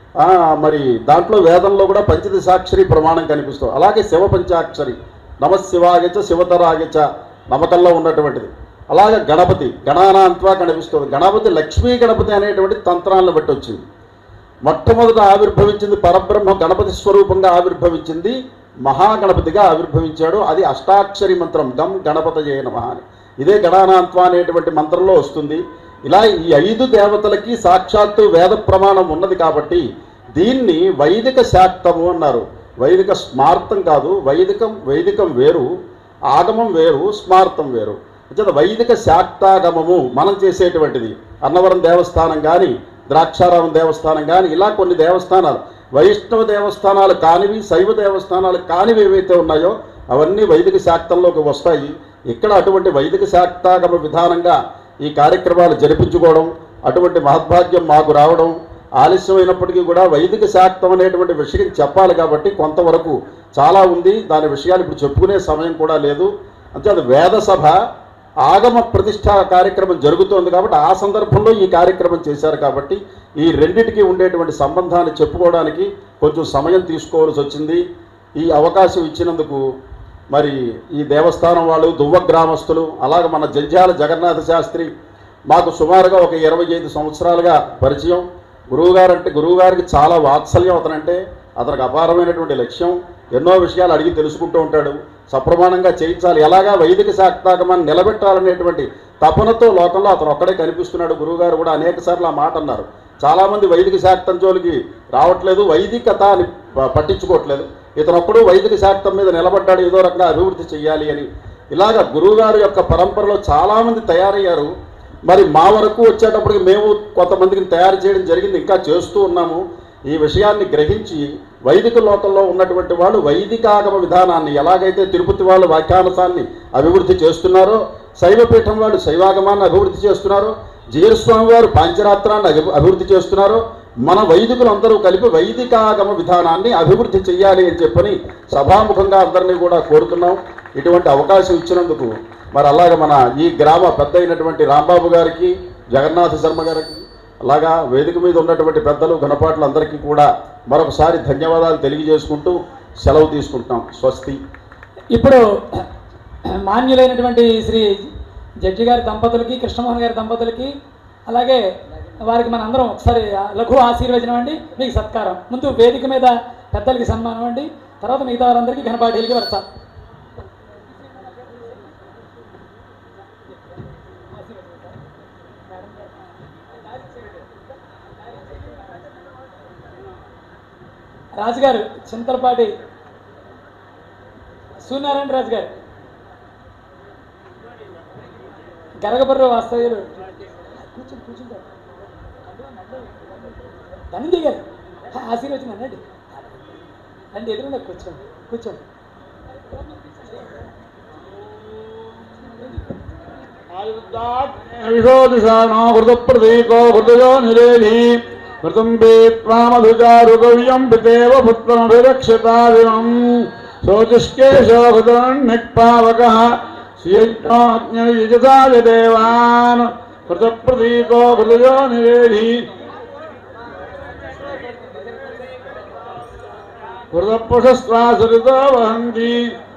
మరి దాంట్లో వేదంలో కూడా పంచదశాక్షరి ప్రమాణం కనిపిస్తుంది. అలాగే శివ పంచాక్షరి నమశివాగచ శివతరాగచ నమ్మకంలో ఉన్నటువంటిది. అలాగే గణపతి గణానాంత్వా కనిపిస్తుంది. గణపతి లక్ష్మీ గణపతి అనేటువంటి తంత్రాలను బట్టి వచ్చింది. మొట్టమొదట ఆవిర్భవించింది పరబ్రహ్మ గణపతి స్వరూపంగా ఆవిర్భవించింది, మహాగణపతిగా ఆవిర్భవించాడు. అది అష్టాక్షరి మంత్రం, గం గణపతయే నమః అని. ఇదే గణానాంత్వా అనేటువంటి మంత్రంలో వస్తుంది. ఇలా ఈ ఐదు దేవతలకి సాక్షాత్తు వేద ప్రమాణం ఉన్నది కాబట్టి దీన్ని వైదిక శాక్తము అన్నారు. వైదిక స్మార్తం కాదు. వైదికం వైదికం వేరు, ఆగమం వేరు, స్మార్తం వేరు. అంటే వైదిక శాక్తాగమము మనం చేసేటువంటిది. అన్నవరం దేవస్థానం కానీ, ద్రాక్షారామం దేవస్థానం కానీ, ఇలా కొన్ని దేవస్థానాలు వైష్ణవ దేవస్థానాలు కానివి, శైవ దేవస్థానాలు కానివి ఏవైతే ఉన్నాయో అవన్నీ వైదిక శాక్తంలోకి వస్తాయి. ఇక్కడ అటువంటి వైదిక శాక్తాగమ విధానంగా ఈ కార్యక్రమాలు జరిపించుకోవడం, అటువంటి మహద్భాగ్యం మాకు రావడం ఆలస్యమైనప్పటికీ కూడా వైదిక శాక్తం అనేటువంటి విషయం చెప్పాలి కాబట్టి కొంతవరకు చాలా ఉంది. దాని విషయాలు ఇప్పుడు చెప్పుకునే సమయం కూడా లేదు. అంటే అది వేద సభ ఆగమ ప్రతిష్ఠా కార్యక్రమం జరుగుతోంది కాబట్టి ఆ సందర్భంలో ఈ కార్యక్రమం చేశారు కాబట్టి ఈ రెండిటికి ఉండేటువంటి సంబంధాన్ని చెప్పుకోవడానికి కొంచెం సమయం తీసుకోవాల్సి వచ్చింది. ఈ అవకాశం ఇచ్చినందుకు మరి ఈ దేవస్థానం వాళ్ళు, దువ్వ గ్రామస్తులు, అలాగే మన జంధ్యాల జగన్నాథ శాస్త్రి మాకు సుమారుగా ఒక ఇరవై ఐదు సంవత్సరాలుగా పరిచయం. గురువుగారు అంటే గురువుగారికి చాలా వాత్సల్యం. అతనంటే అతనికి అపారమైనటువంటి లక్ష్యం. ఎన్నో విషయాలు అడిగి తెలుసుకుంటూ ఉంటాడు. సప్రమాణంగా చేయించాలి, ఎలాగా వైదిక శాక్తాగమాన్ని నిలబెట్టాలనేటువంటి తపనతో లోకంలో అతను ఒక్కడే కనిపిస్తున్నాడు. గురువుగారు కూడా అనేక సార్లు ఆ మాట అన్నారు. చాలామంది వైదిక శాక్తం జోలికి రావట్లేదు, వైదికత అని పట్టించుకోవట్లేదు. ఇతను ఒక్కడు వైదిక శాక్తం మీద నిలబడ్డాడు, ఏదో రకంగా అభివృద్ధి చెయ్యాలి అని. ఇలాగ గురువుగారు యొక్క పరంపరలో చాలామంది తయారయ్యారు. మరి మా వరకు వచ్చేటప్పటికి మేము కొంతమందికి తయారు చేయడం జరిగింది, ఇంకా చేస్తూ ఉన్నాము. ఈ విషయాన్ని గ్రహించి వైదిక లోకంలో ఉన్నటువంటి వాళ్ళు వైదికాగమ విధానాన్ని ఎలాగైతే తిరుపతి వాళ్ళు వ్యాఖ్యానసాన్ని అభివృద్ధి చేస్తున్నారో, శైవపీఠం వాళ్ళు శైవాగమాన్ని అభివృద్ధి చేస్తున్నారో, జీరస్వామి వారు పాంచరాత్రాన్ని అభివృద్ధి చేస్తున్నారో, మన వైదికులందరూ కలిపి వైదికాగమ విధానాన్ని అభివృద్ధి చెయ్యాలి అని చెప్పని సభాముఖంగా అందరినీ కూడా కోరుతున్నాం. ఇటువంటి అవకాశం ఇచ్చినందుకు మరి అలాగే మన ఈ గ్రామ పెద్ద అయినటువంటి రాంబాబు గారికి, జగన్నాథ శర్మ గారికి, అలాగా వేదిక మీద ఉన్నటువంటి పెద్దలు ఘనపాట్లు అందరికీ కూడా మరొకసారి ధన్యవాదాలు తెలియజేసుకుంటూ సెలవు తీసుకుంటున్నాం. స్వస్తి. ఇప్పుడు మాన్యులైనటువంటి శ్రీ జడ్జి గారి దంపతులకి, కృష్ణమోహన్ గారి దంపతులకి, అలాగే వారికి మన అందరం ఒకసారి లఘు ఆశీర్వచనం అండి. మీకు సత్కారం. ముందు వేదిక మీద పెద్దలకి సన్మానం అండి, తర్వాత మిగతా వారందరికీ ఘనపాఠీలకి వరస. రాజుగారు చింతలపాటి సూర్యనారాయణ రాజు గారు, గరగబర్రు వాస్తవ్యులు కూర్చొని కూర్చుంటారు దండి గారు ఆశీర్వచనం అనండి. రండి ఎదురుండ కూర్చోండి కూర్చోండి. ప్రతీకో హృదయో నిరేధి కృతం వేత్వామధుచారుగవ్యం పితేవ పుత్రమభిరక్షతాదివం శోచిష్కేశోహృదన్నిక్పావకః శ్రీయజ్ఞాజ్ఞయుజసాయ దేవాన్ కృతప్రతీకో హృదయో నిరేధి కృతపుషస్వాసరితో వహంతి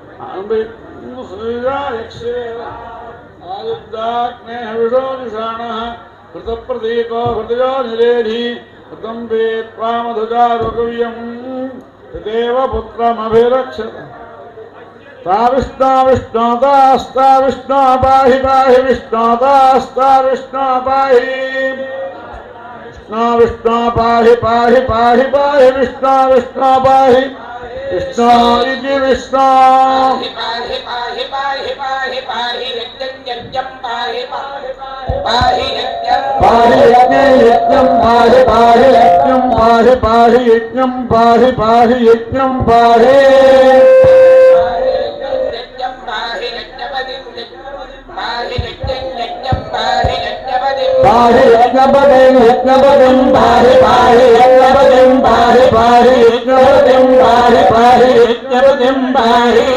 ఆయుద్ధాగ్నేహవిషోనిషాణః కృతప్రతీకో హృదయో నిరేధి కృతం వేత్వామధుచారుగవ్యం తదేవ పుత్రమభిరక్షత. తా విష్ణు విష్ణోతాస్తా విష్ణు పాహి పాహి విష్ణోతాస్తా విష్ణు పాహి విష్ణు విష్ణు పాహి పాహి పాహి పాహి విష్ణు విష్ణు పాహి విష్ణు ఇది విష్ణు పాహి పాహి పాహి పాహి పాహి యజ్ఞం యజ్ఞం పాహి పాహి పాహి యజ్ఞం పాహి యజ్ఞం పాహి పాహి యజ్ఞం పాహి పాహి యజ్ఞం పాహి పాహి యజ్ఞం పాహి యజ్ఞం పాహి యజ్ఞపదిం పాహి యజ్ఞం యజ్ఞం పాహి యజ్ఞపదిం పాహి యజ్ఞపదిం యజ్ఞపదిం పాహి పాహి యజ్ఞపదిం పాహి పాహి యజ్ఞపదిం పాహి పాహి యజ్ఞపదిం పాహి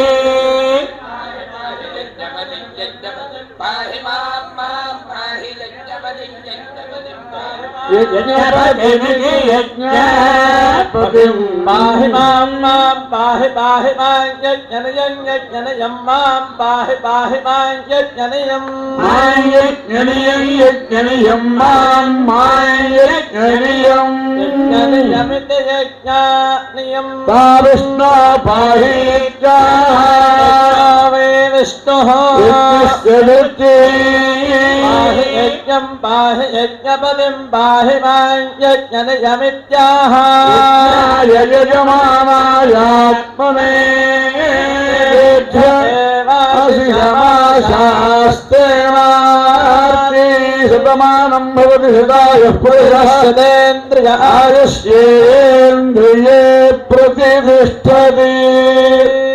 యజ్ఞపదిం యజ్ఞపదిం పాహి మాం మాం పాహి యజ్ఞపదిం యజ్ఞపదిం యజ్ఞపదిమికి యజ్ఞపదిం పాహి మాం మాం పాహి పాహి మాం యజ్ఞనయం యజ్ఞనయం మాం పాహి పాహి మాం యజ్ఞనయం మాం యజ్ఞనయం యజ్ఞనయం మాం మాం యజ్ఞనయం యజ్ఞనయమితి యజ్ఞానియం తా విష్ణు పాహి వే విష్ణుః పాహి యజ్ఞం పాహి యజ్ఞపదిం పాహి మాం యజ్ఞనయమిత్యాహ యజమానాయాత్మనే శతమానం భవతి శతాయ పురుషేంద్రియ ఆయుష్యేంద్రియే ప్రతిష్టతి.